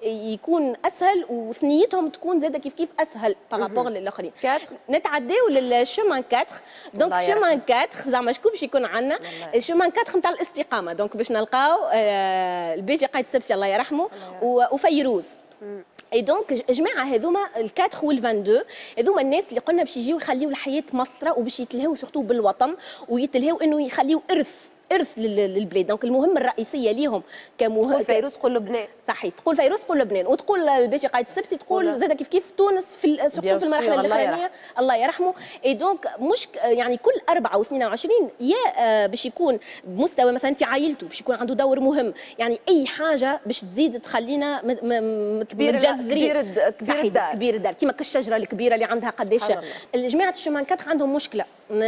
يكون اسهل وثنيتهم تكون زاده كيف كيف اسهل بارابور للاخرين. نتعداو للشومان أربعة، دونك شومان أربعة زعما شكون باش يكون عندنا؟ الشومان أربعة نتاع الاستقامه، دونك باش نلقاو البيجي قايد السبسي الله يرحمه وفيروز. اي دونك جماعه هذوما الكاتخ والفاندو هذوما الناس اللي قلنا باش يجيو يخليو الحياه مسطره وباش يتلهوا سورتو بالوطن ويتلهوا انه يخليو ارث ارث للبلاد. دونك المهمه الرئيسيه ليهم كمهم تقول فيروز قول لبنان صحيح، تقول فيروز قول لبنان، وتقول الباشا قايد السبسي تقول زاد كيف كيف تونس في سورتو في المرحله الاخرانيه الله يرحمه. اي دونك مش يعني كل أربعة واثنين وعشرين يا باش يكون بمستوى مثلا في عائلته باش يكون عنده دور مهم، يعني اي حاجه باش تزيد تخلينا كبير كبير كبير الدار كبير الدار كيما كالشجره الكبيره اللي عندها قداش. جماعه الشومان كاتخ عندهم مشكله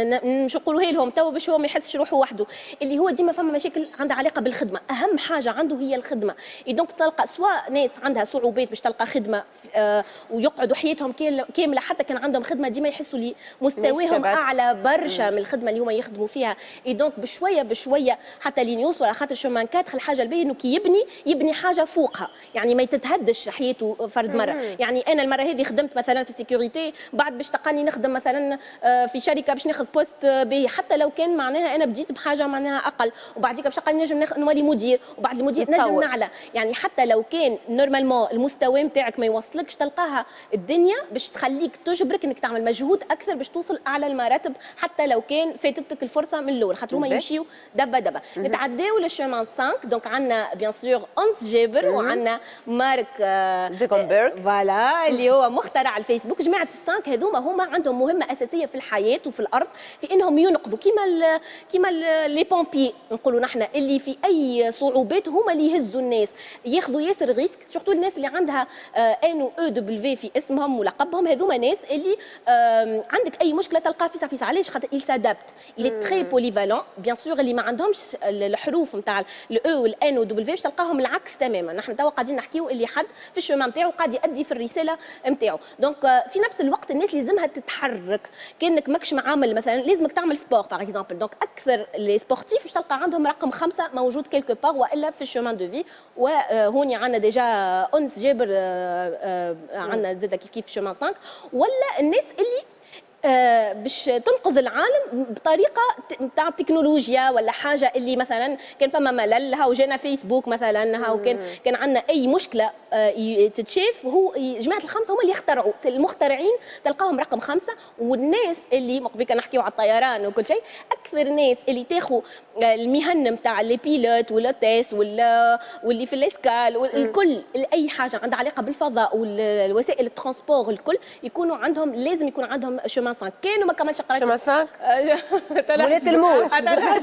مش نقولوها لهم توا باش هو ما يحسش روحه وحده، اللي هو ديما فما مشاكل عندها علاقه بالخدمه، اهم حاجه عنده هي الخدمه. دونك تلقى سواء ناس عندها صعوبات باش تلقى خدمه آه ويقعدوا حياتهم كامله حتى كان عندهم خدمه ديما يحسوا لي مستواهم اعلى برشا من الخدمه اللي هما يخدموا فيها. دونك بشويه بشويه حتى لين يوصلوا على خاطر شومان كاتخ الحاجه الباهيه انه كي يبني يبني حاجه فوقها، يعني ما يتتهدش حياته فرد مره. يعني انا المره هذه خدمت مثلا في السيكوريتي، بعد باش تلقاني نخدم مثلا في شركه باش ناخذ بوست باهي، حتى لو كان معناها انا بديت بحاجه معناها اقل وبعديك باش تلقاني نجم نولي مدير وبعد المدير نجم نعلى. يعني حتى لو كان نورمالمون المستوى نتاعك ما يوصلكش تلقاها الدنيا باش تخليك تجبرك انك تعمل مجهود اكثر باش توصل اعلى المراتب حتى لو كان فاتتك الفرصه من الاول، خاطر هما يمشيو دبه دبه. نتعداو للشومان خمسة، دونك عندنا بيان سور أنس جابر وعندنا مارك زوكربيرغ فوالا اللي هو مخترع الفيسبوك. جماعه السانك هذوما هما عندهم مهمه اساسيه في الحياه وفي الارض في انهم ينقذوا كيما كيما لي بومبي نقولوا نحن، اللي في اي صعوبات هما اللي يهزوا الناس ياخذوا ياسر ريسك، سورتو الناس اللي عندها ان او دبليو في اسمهم ولقبهم، هذوما ناس اللي عندك اي مشكله تلقاه في سافيس. علاش؟ خاطر il s'adapte il est très polyvalent. بيان سور اللي ما عندهمش الحروف نتاع الاو والان ودبليو باش تلقاهم العكس تماما. نحن توا قاعدين نحكيو اللي حد في الشومان نتاعو قاعد يؤدي في الرساله نتاعو. دونك في نفس الوقت الناس لازمها تتحرك، كانك ماكش معامل مثلا لازمك تعمل سبور باغ اكزومبل. دونك اكثر لي سبورتيف باش تلقى عندهم رقم خمسه موجود كيلكو باغ والا في الشومان دو في. وهوني عندنا ديجا انس جابر عندنا زاده كيف كيف في الشومان خمسة، ولا الناس اللي آه باش تنقذ العالم بطريقه نتاع التكنولوجيا ولا حاجه اللي مثلا كان فما ملل هاو جانا فيسبوك مثلا هاو كان كان عندنا اي مشكله آه تتشاف. هو جماعه الخمسه هما اللي يخترعوا، المخترعين تلقاهم رقم خمسه. والناس اللي مقبل كان نحكيو على الطيران وكل شيء، اكثر ناس اللي تاخذ المهن نتاع لي بيلوت ولا تيس ولا واللي في الاسكال والكل اي حاجه عندها علاقه بالفضاء والوسائل الترانسبور الكل يكونوا عندهم لازم يكون عندهم شومان خمسة. كانوا ما كملش قرات شومان خمسة ولات الموت.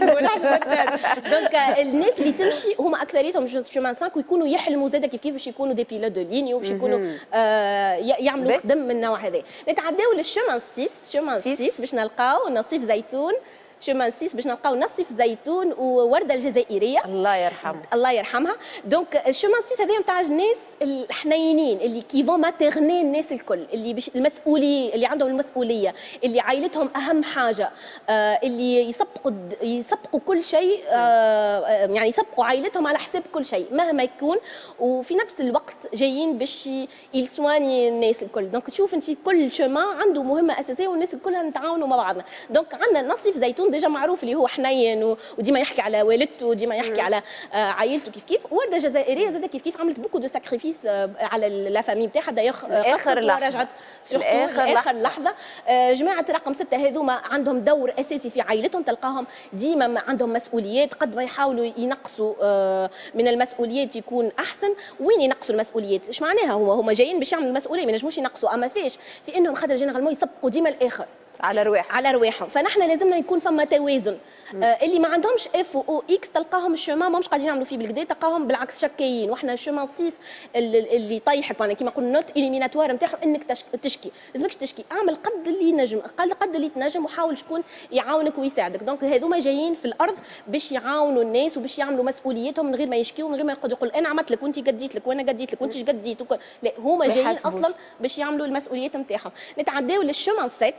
دونك الناس اللي تمشي هما اكثريتهم شومان خمسة ويكونوا يحلموا زاده كيف كيف باش يكونوا دي بيلوت دو ليني وباش يكونوا آه يعملوا خدم من النوع هذا. نتعداو للشومان ستة، شومان ستة باش نلقاو نصيف زيتون. شومان ستة باش نلقاو نصيف زيتون وورده الجزائريه الله يرحمها الله يرحمها. دونك الشومان ستة هذايا نتاع الناس الحنينين اللي كيفون ماتيرني الناس الكل اللي باش المسؤولي اللي عندهم المسؤوليه اللي عائلتهم اهم حاجه آه اللي يسبقوا يسبقوا كل شيء آه يعني يسبقوا عائلتهم على حساب كل شيء مهما يكون، وفي نفس الوقت جايين باش يلسواني الناس الكل. دونك تشوف انت كل شومان عنده مهمه اساسيه والناس كلها نتعاونوا مع بعضنا. دونك عندنا نصيف زيتون ديجا معروف اللي هو حنين وديما يحكي على والدته وديما يحكي على عائلته كيف كيف. ورده جزائريه زاد كيف كيف عملت بوكو دو ساكريفيس على لا فامي نتاعها دايوغ اخر لحظه رجعت اخر اخر لحظه. جماعه رقم ستة هذوما عندهم دور اساسي في عائلتهم، تلقاهم ديما عندهم مسؤوليات قد ما يحاولوا ينقصوا من المسؤوليات يكون احسن. وين ينقصوا المسؤوليات؟ ايش معناها؟ هو هما جايين باش يعملوا المسؤوليه ما ينجموش ينقصوا، اما فيش في انهم خاطر جينيرالمون يسبقوا ديما الاخر على رواح على رواحهم. فنحن لازمنا يكون فما توازن. آه اللي ما عندهمش اف او اكس تلقاهم الشومان ماهمش قاعدين يعملوا فيه بالكدا، تلقاهم بالعكس شكايين. واحنا الشومان سيس اللي, اللي يطيحك معناها كيما قلنا نوت اليميناتوار نتاعهم انك تشكي، لازمكش تشكي، اعمل قد اللي ينجم، قد قد اللي تنجم، وحاول شكون يعاونك ويساعدك. دونك هذوما جايين في الارض باش يعاونوا الناس وباش يعملوا مسؤوليتهم من غير ما يشكيوا، من غير ما يقعدوا يقول انا عملت لك وانت قديت لك وانا قديت لك وانت ايش قديت. لا هما جايين اصلا باش يعملوا المسؤوليات نتاعهم. نتعداو للشومان سيت.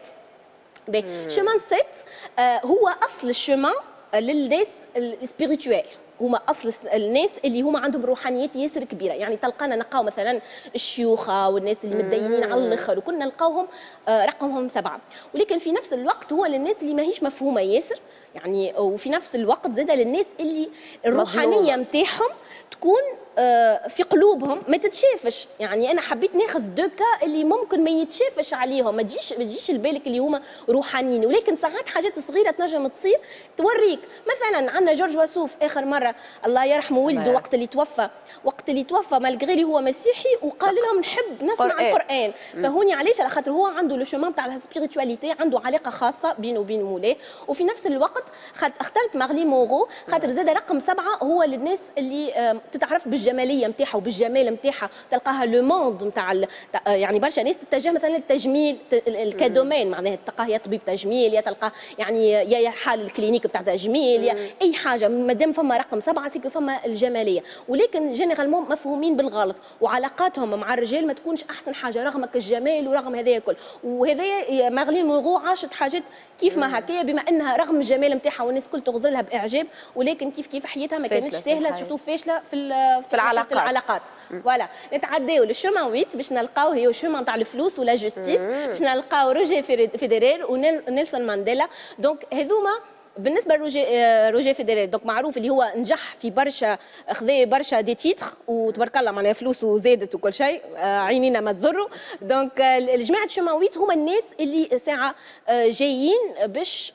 شومان سيت آه هو اصل الشومان للناس السبيريتوال، هما اصل الناس اللي هما عندهم روحانيات ياسر كبيره. يعني تلقانا نلقاو مثلا الشيوخه والناس اللي متدينين على الاخر وكنا نلقاوهم آه رقمهم سبعه، ولكن في نفس الوقت هو للناس اللي ماهيش مفهومه ياسر يعني، وفي نفس الوقت زاد للناس اللي الروحانيه نتاعهم تكون في قلوبهم ما تتشافش. يعني انا حبيت ناخذ دوكا اللي ممكن ما يتشافش عليهم، ما تجيش ما تجيش لبالك اللي هما روحانيين، ولكن ساعات حاجات صغيره تنجم تصير توريك. مثلا عندنا جورج وسوف اخر مره الله يرحمه ولده وقت اللي توفى، وقت اللي توفى مالغري هو مسيحي وقال لهم نحب نسمع قرآن. القران. فهوني علاش؟ على خاطر هو عنده لو شومان تاع السبيريتواليتي، عنده علاقه خاصه بينه وبين مولاه. وفي نفس الوقت اخترت مارلين مونرو خاطر زاد رقم سبعه هو للناس اللي تتعرف بالجماليه نتاعها وبالجمال نتاعها، تلقاها لو موند نتاع يعني برشا ناس تتجه مثلا للتجميل الكادومين، معناها تلقاه يا طبيب تجميل يا تلقاه يعني يا حال الكلينيك بتاع تجميل يا اي حاجه، مادام فما رقم سبعه سيكو فما الجماليه. ولكن جينيرالمون مفهومين بالغلط، وعلاقاتهم مع الرجال ما تكونش احسن حاجه رغمك الجمال ورغم هذايا الكل. وهذايا مارلين مونرو عاشت حاجات كيف ما هكايا، بما انها رغم الجمال نتاعها والناس الكل تغزر لها باعجاب، ولكن كيف كيف حياتها ما كانتش سهله، سورتو فاشله في في العلاقات. العلاقات. فوالا نتعداو للشومان ثمانية باش نلقاو هي الشومان تاع الفلوس ولا جوستيس، باش نلقاو روجي فيدرير ونيلسون مانديلا. دونك هذوما بالنسبه لروجي روجي فيدرير دونك معروف اللي هو نجح في برشا، خذا برشا دي تيتر وتبارك الله معناها فلوسه زادت وكل شيء، عينينا ما تضروا. دونك الجماعه الشومان هما الناس اللي ساعه جايين باش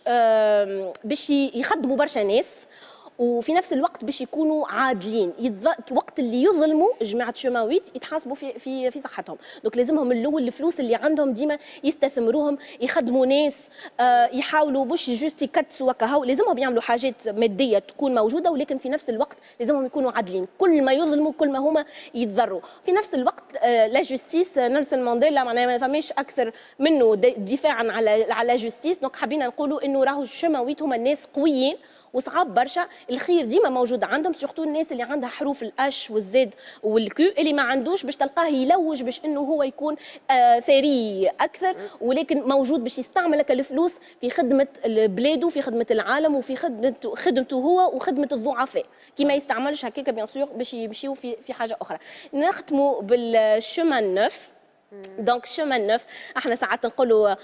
باش يخدموا برشا ناس، وفي نفس الوقت باش يكونوا عادلين. يتظ... وقت اللي يظلموا جماعه شوماويت يتحاسبوا في في في صحتهم. دونك لازمهم الاول الفلوس اللي عندهم ديما يستثمروهم، يخدموا ناس، آه يحاولوا باش جوست يكتسوا وكهو. لازمهم يعملوا حاجات ماديه تكون موجوده، ولكن في نفس الوقت لازمهم يكونوا عادلين. كل ما يظلموا كل ما هما يتضروا. في نفس الوقت آه لا جوستيس نيلسون مانديلا معناها ما فماش اكثر منه دفاعا على على جوستيس. دونك حابين نقولوا انه راهو الشوماويت هما الناس قويين وصعاب برشا، الخير ديما موجود عندهم، سورتو الناس اللي عندها حروف الاش والزد والكيو. اللي ما عندوش باش تلقاه يلوج باش انه هو يكون آه ثري اكثر، ولكن موجود باش يستعمل لك الفلوس في خدمه بلاده، في خدمه العالم، وفي خدمه خدمته هو وخدمه الضعفاء، كي ما يستعملش هكاك بيان سور باش يمشيو في في حاجه اخرى. نختموا بالشومان نوف. دونك شومان نوف احنا ساعات نقولوا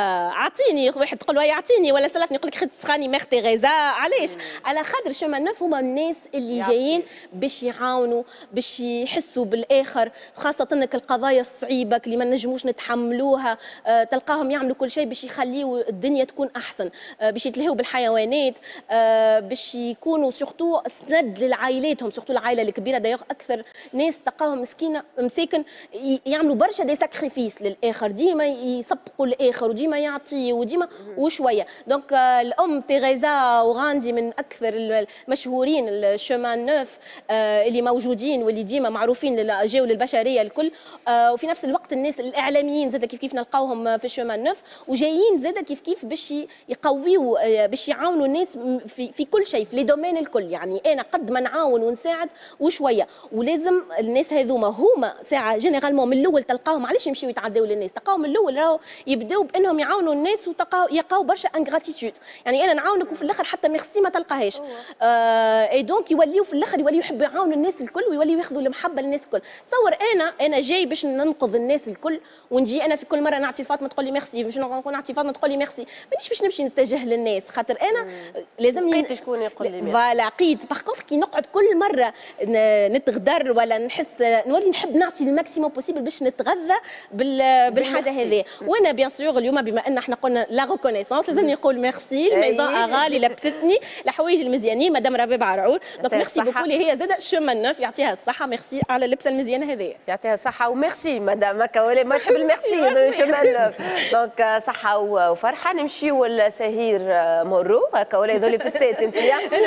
اعطيني آه واحد تقول له يعطيني ولا سلفني، يقول لك خذ سخاني ميغ تيريزا. علاش؟ على خاطر شومان نوف هما الناس اللي جايين باش يعاونوا، باش يحسوا بالاخر، خاصه انك القضايا الصعيبه اللي ما نجموش نتحملوها آه تلقاهم يعملوا كل شيء باش يخليوا الدنيا تكون احسن، آه باش يتلهوا بالحيوانات، آه باش يكونوا سورتو سند للعائلاتهم، سورتو العائله الكبيره. دايوغ اكثر ناس تلقاهم مسكينه مساكن يعملوا برشا دي ساكريفيس للاخر، ديما يسبقوا الاخر وديما يعطي وديما وشويه. دونك الام تيريزا وغاندي من اكثر المشهورين الشومان نوف اللي موجودين واللي ديما معروفين جاوا للبشريه الكل. وفي نفس الوقت الناس الاعلاميين زاد كيف كيف نلقاوهم في الشومان نوف، وجايين زاد كيف كيف باش يقويوا باش يعاونوا الناس في في كل شيء في لي دومين الكل. يعني انا قد ما نعاون ونساعد وشويه، ولازم الناس هذوما هما ساعه جينيرالمون من الاول تلقاهم علاش يمشيو يتعداو للناس، تلقاهم الاول راهو يبداو بانهم يعاونوا الناس وتلقاو يلقاو برشا انغراتيتود. يعني انا نعاونك وفي الاخر حتى ميرسي ما تلقاهاش. آه اي دونك يوليو في الاخر يوليو يحبوا يعاونوا الناس الكل ويوليو ياخذوا المحبه للناس الكل. تصور انا انا جاي باش ننقذ الناس الكل، ونجي انا في كل مره نعطي فاطمه تقول لي ميرسي، باش نعطي فاطمه تقول لي ميرسي، مانيش باش نمشي نتجه للناس خاطر انا لازم لقيت شكون يقول لي ميرسي. فوالا لقيت. باغ كونتر كي نقعد كل مره نتغدر ولا نحس نولي نحب نعطي الماكسيموم بوسيبل باش نتغذى هذا بالحاجه هذه. وانا بيان سور اليوم بما ان احنا قلنا لا ريكونيسونس لازم نقول ميرسي الميزون اغا اللي لبستني الحوايج المزيانين مدام ربيب عرعور. دونك ميرسي بوكو اللي هي زاد شومان نوف يعطيها الصحه. ميرسي على اللبسه المزيانه هذه. يعطيها الصحه وميرسي مدام هكا ولا ما تحب الميرسي شومان نوف. دونك صحه وفرحه. نمشيو لسهير مورو هكا ولا يظل في السيت انت.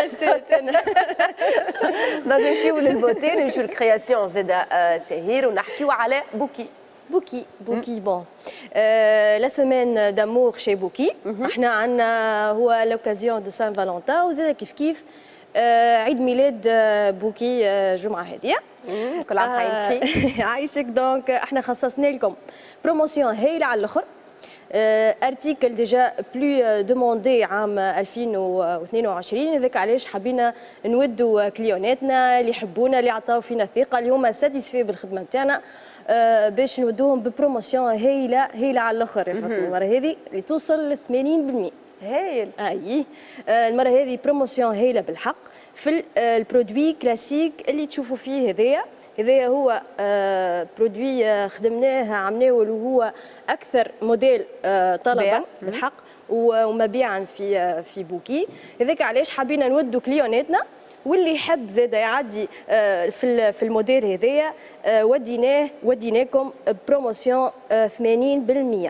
دونك نمشيو للبوتي نمشيو للكرياسيون زاد سهير ونحكيو على بوكي. بوكي بوكي بون لا سيمين دامور شي بوكي. احنا عندنا هو لوكازيون دو سان فالونتان وزاد كيف كيف عيد ميلاد بوكي جمعه هذه. كل عام وانت عايشك. دونك احنا خصصنا لكم بروموسيون هايله على الاخر. ارتيكل ديجا بلو دوموندي عام ألفين واثنين وعشرين. هذاك علاش حبينا نودوا كليوناتنا اللي يحبونا اللي عطاو فينا الثقه اللي هما ساتيسفي بالخدمه نتاعنا باش نودوهم ببروموسيون هايله هايله على الاخر. المره هذه اللي توصل ل ثمانين بالمئة. هايل. اي المره هذه بروموسيون هايله بالحق في البرودوي كلاسيك اللي تشوفوا فيه. هذايا هذايا هو برودوي خدمناه عملناه اللي هو اكثر موديل طلبا بالحق ومبيعا في في بوكي. هذاك علاش حبينا نودوا كليوناتنا واللي يحب زاد يعدي في في الموديل هذايا وديناه وديناكم بروموسيون ثمانين بالمئة.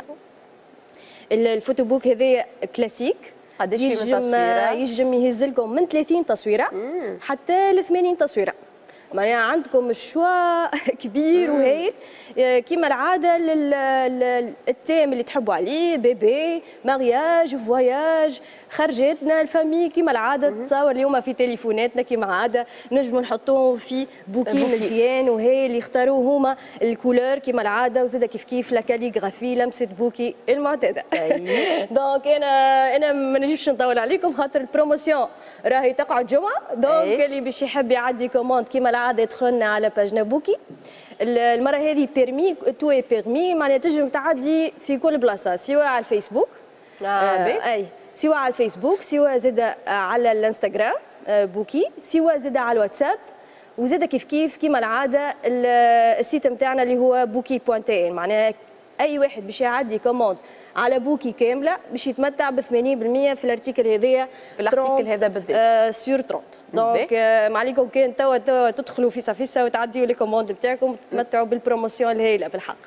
الفوتو بوك هذايا كلاسيك قداش من تصويره؟ يجم يهز لكم من ثلاثين تصويره مم. حتى ل ثمانين تصويره. معناها عندكم الشوا كبير مم. وهايل كيما العاده للتيم اللي تحبوا عليه بيبي مارياج فواياج خرجاتنا الفامي كيما العاده تصور اليوم في تليفوناتنا كيما عاده نجموا نحطوهم في بوكي, بوكي مزيان وهي اللي يختاروه هما الكولور كيما العاده وزاد كيف كيف لا كاليغرافي لمسه بوكي المعتاده. دونك انا انا ما نجيبش نطول عليكم خاطر البروموسيون راهي تقع الجمعه. دونك اللي باش يحب يعدي كوموند كيما العاده يدخل لنا على باجنا بوكي. المره هذه بيرمي تو اي بيرمي معناها تنجم تعدي في كل بلاصه سواء على الفيسبوك آه آه اي سواء على الفيسبوك سواء زاد على الانستغرام بوكي سواء زاد على الواتساب وزاد كيف كيف كيما العاده السيت نتاعنا اللي هو بوكي بوان تي ان. معناها اي واحد باش يعدي كوموند على بوكي كامله باش يتمتع ب ثمانين بالمئة في الارتيكل هذايا في الارتيكل هذا بالذات آه سور ثلاثين. دونك آه ما عليكم كان توا توا تدخلوا في سافيسا وتعديوا لي كوموند نتاعكم وتتمتعوا بالبروموسيون الهائله بالحق.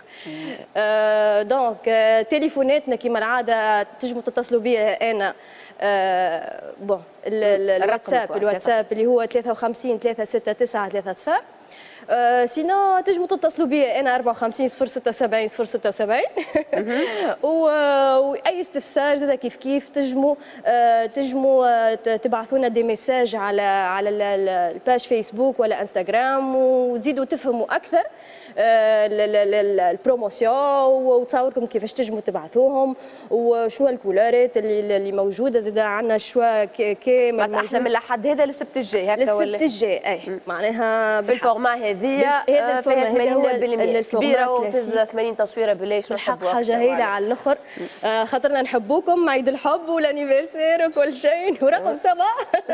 آه دونك آه تليفوناتنا كيما العاده تنجموا تتصلوا بيا انا آه بون الواتساب الواتساب اللي هو ثلاثة وخمسين ثلاثة ستة تسعة ثلاثة صفر. آه سينو تنجموا تتصلوا بي انا أربعة وخمسين صفر ستة وسبعين صفر ستة وسبعين. واي استفسار زاد كيف كيف تنجموا آه تنجموا آه تبعثونا دي ميساج على على الباج فيسبوك ولا انستغرام وزيدوا تفهموا اكثر آه البروموسيون وتصوركم كيفاش تنجموا تبعثوهم وشنو الكولورات اللي اللي موجوده. زاد عندنا شوا كامل احنا من لحد هذا للسبت الجاي هكا ولا السبت الجاي اي معناها في الفورما هذه فيها ثمانين بالمئة كبيره وتهز ثمانين تصويره بالليش. الحق حاجه هايله على الاخر خاطرنا نحبوكم عيد الحب والانيفرسير وكل شيء ورقم سبعه.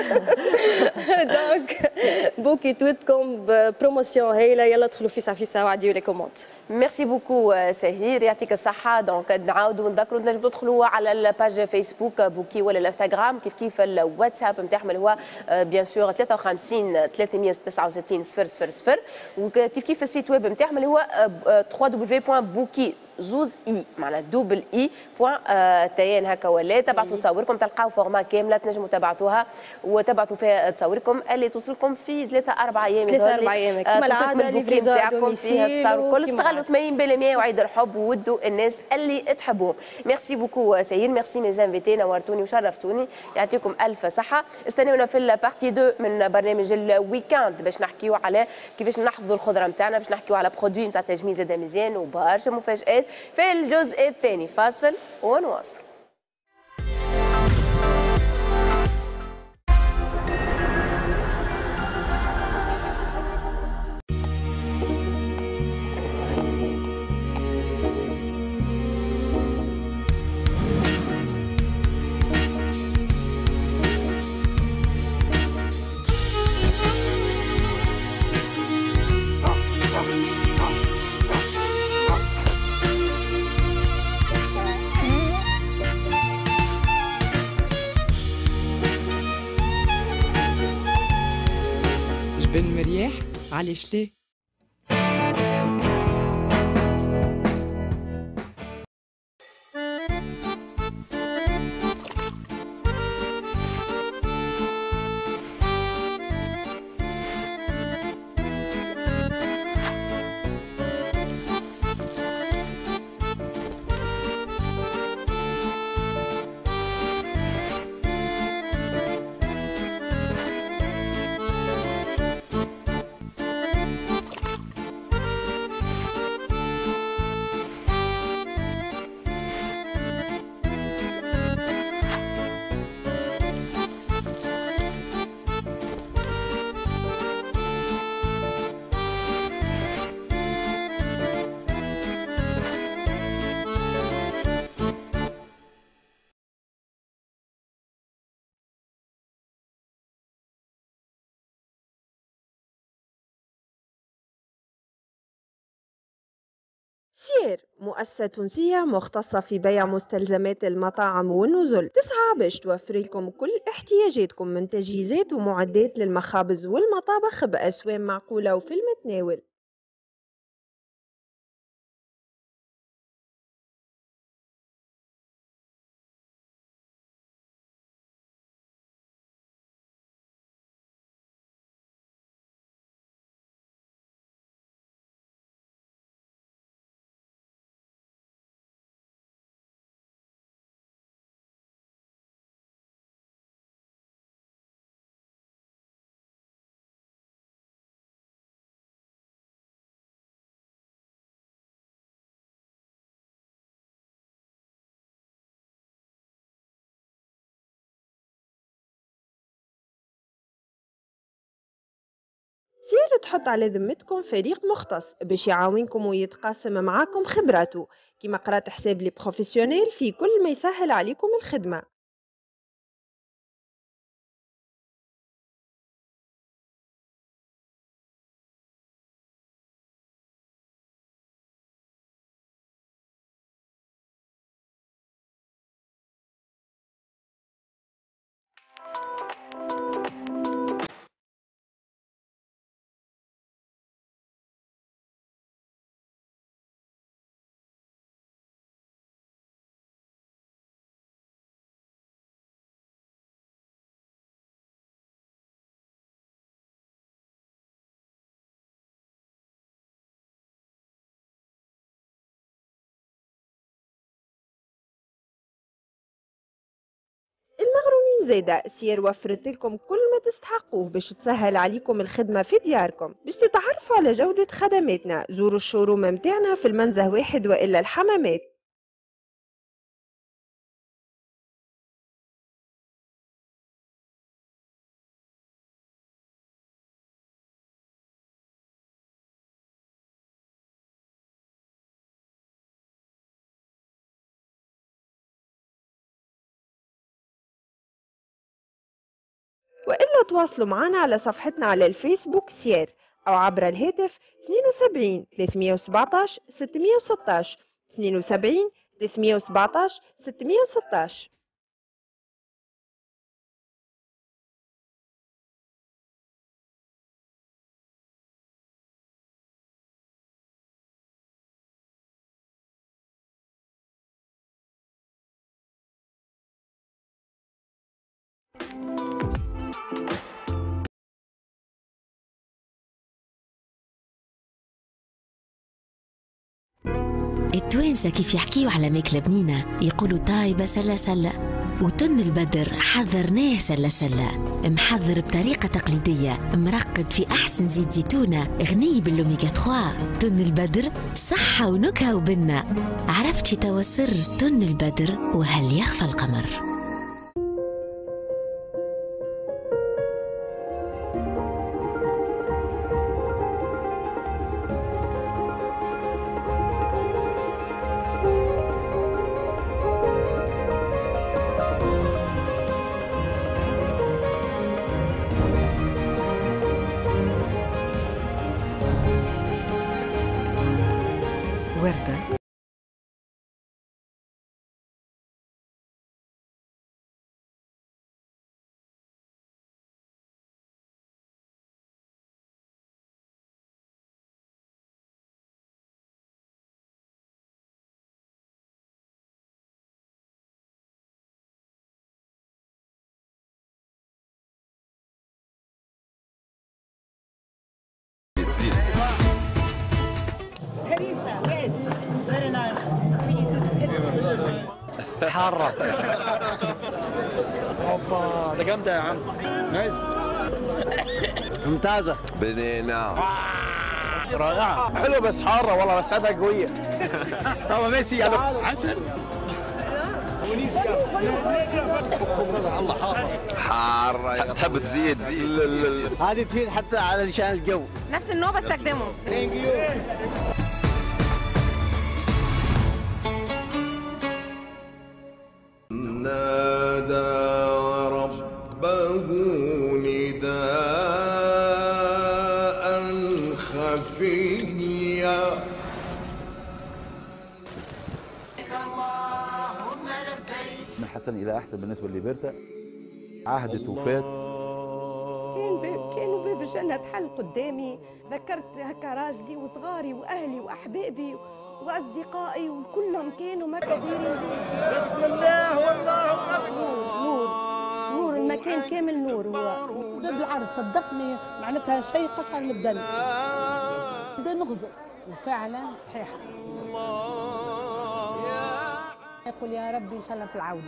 دونك بوكي توتكم بروموسيون هايله يلا ادخلوا في سافيسا وعديوا لي كوموند. ميرسي بوكو سهير يعطيك الصحه. دونك نعاودوا نذكروا تنجموا تدخلوا على الباج فيسبوك بوكي ولا الانستغرام كيف كيف الواتساب نتاعهم اللي هو بيان سور ثلاثة وخمسين ثلاثمئة وتسعة وستين صفر صفر صفر وكيف كيف السيت ويب نتاعهم اللي هو دبليو دبليو دبليو بوان بوكي زوز اي معناها دوبل اي بوان تيان هكا ولا تبعثوا تصاوركم تلقاو فورما كامله تنجموا تبعثوها وتبعثوا فيها تصاوركم اللي توصلكم في ثلاثة أربعة أيام. ثلاثة أربعة أيام كما العادة ليفريزون نتاعكم فيها تصاور الكل. استغلوا ثمانين بالمئة وعيد الحب وودوا الناس اللي تحبوهم. ميرسي بوكو سهير ميرسي مي زانفيتي نورتوني وشرفتوني يعطيكم ألف صحة. استنونا في البارتي اثنين من برنامج الويكاند باش نحكيو على كيفاش نحفظوا الخضره نتاعنا باش نحكيو على برودوي نتاع تجميل زاد مزيان وبرشا مفاجآت في الجزء الثاني. فاصل ونواصل. بن مرياح علاش ليه؟ سير مؤسسة تونسية مختصة في بيع مستلزمات المطاعم والنزل تسعى باش توفر لكم كل احتياجاتكم من تجهيزات ومعدات للمخابز والمطابخ بأسواق معقولة وفي المتناول. سير تحط على ذمتكم فريق مختص باش يعاونكم ويتقاسم معاكم خبراته كيما قرات حساب لي بروفيسيونيل في كل ما يسهل عليكم الخدمة. المغرومين زيدا سير وفرت لكم كل ما تستحقوه باش تسهل عليكم الخدمة في دياركم. باش تتعرفوا على جودة خدماتنا زوروا الشوروم متاعنا في المنزه واحد وإلا الحمامات. وإلا تواصلوا معنا على صفحتنا على الفيسبوك سير أو عبر الهاتف اثنين وسبعين ثلاثمئة وسبعطاش ستمئة وستطاش اثنين وسبعين ثلاثمئة وسبعطاش ستمئة وستطاش. التوانسة كيف يحكيوا على ماكلة بنينة يقولوا طايبة سلة سلة، وتن البدر حضرناه سلة سلة، محضر بطريقة تقليدية مرقد في أحسن زيت زيتونة غني بالأوميغا ثلاثة. تن البدر صحة ونكهة وبنة. عرفتي توا سر تن البدر وهل يخفى القمر؟ وردة حاره. اوبا ده جامده يا عم. نايس ممتازه. بنينه رائعه حلوه بس حاره والله، بس هذا قويه. طبعا ميسي يا عسل. الله حاره حاره تحب تزيد زيد. هذه تفيد حتى على لسان الجو. نفس النوع بستخدمه. نادى ربه نداء خفيا. من حسن الى احسن بالنسبه لليبرتا. عهدت وفات. كان باب كانوا باب الجنه تحل قدامي. ذكرت هكا راجلي وصغاري واهلي واحبابي واصدقائي وكلهم كانوا ما كديرين. بسم الله والله اكبر. نور نور المكان كامل نور. هو باب العرس صدقني معناتها شيء قشعر البدن. بدنا نغزو وفعلا صحيحه. يقول يا ربي ان شاء الله في العوده.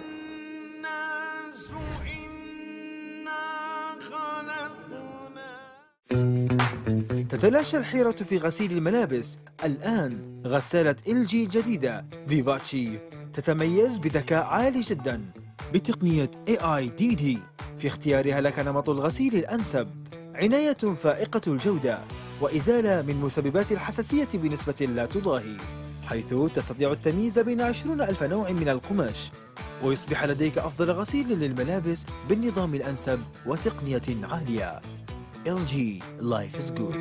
تتلاشى الحيرة في غسيل الملابس. الآن غسالة إل جي جديدة فيفاتشي تتميز بذكاء عالي جدا بتقنية إيه آي دي دي في اختيارها لك نمط الغسيل الأنسب. عناية فائقة الجودة وإزالة من مسببات الحساسية بنسبة لا تضاهي، حيث تستطيع التمييز بين عشرين ألف نوع من القماش، ويصبح لديك أفضل غسيل للملابس بالنظام الأنسب وتقنية عالية. إل جي Life is good.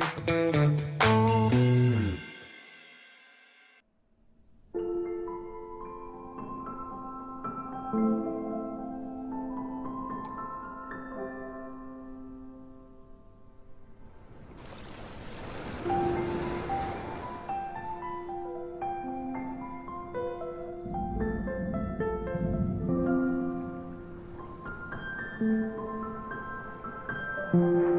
Thank you.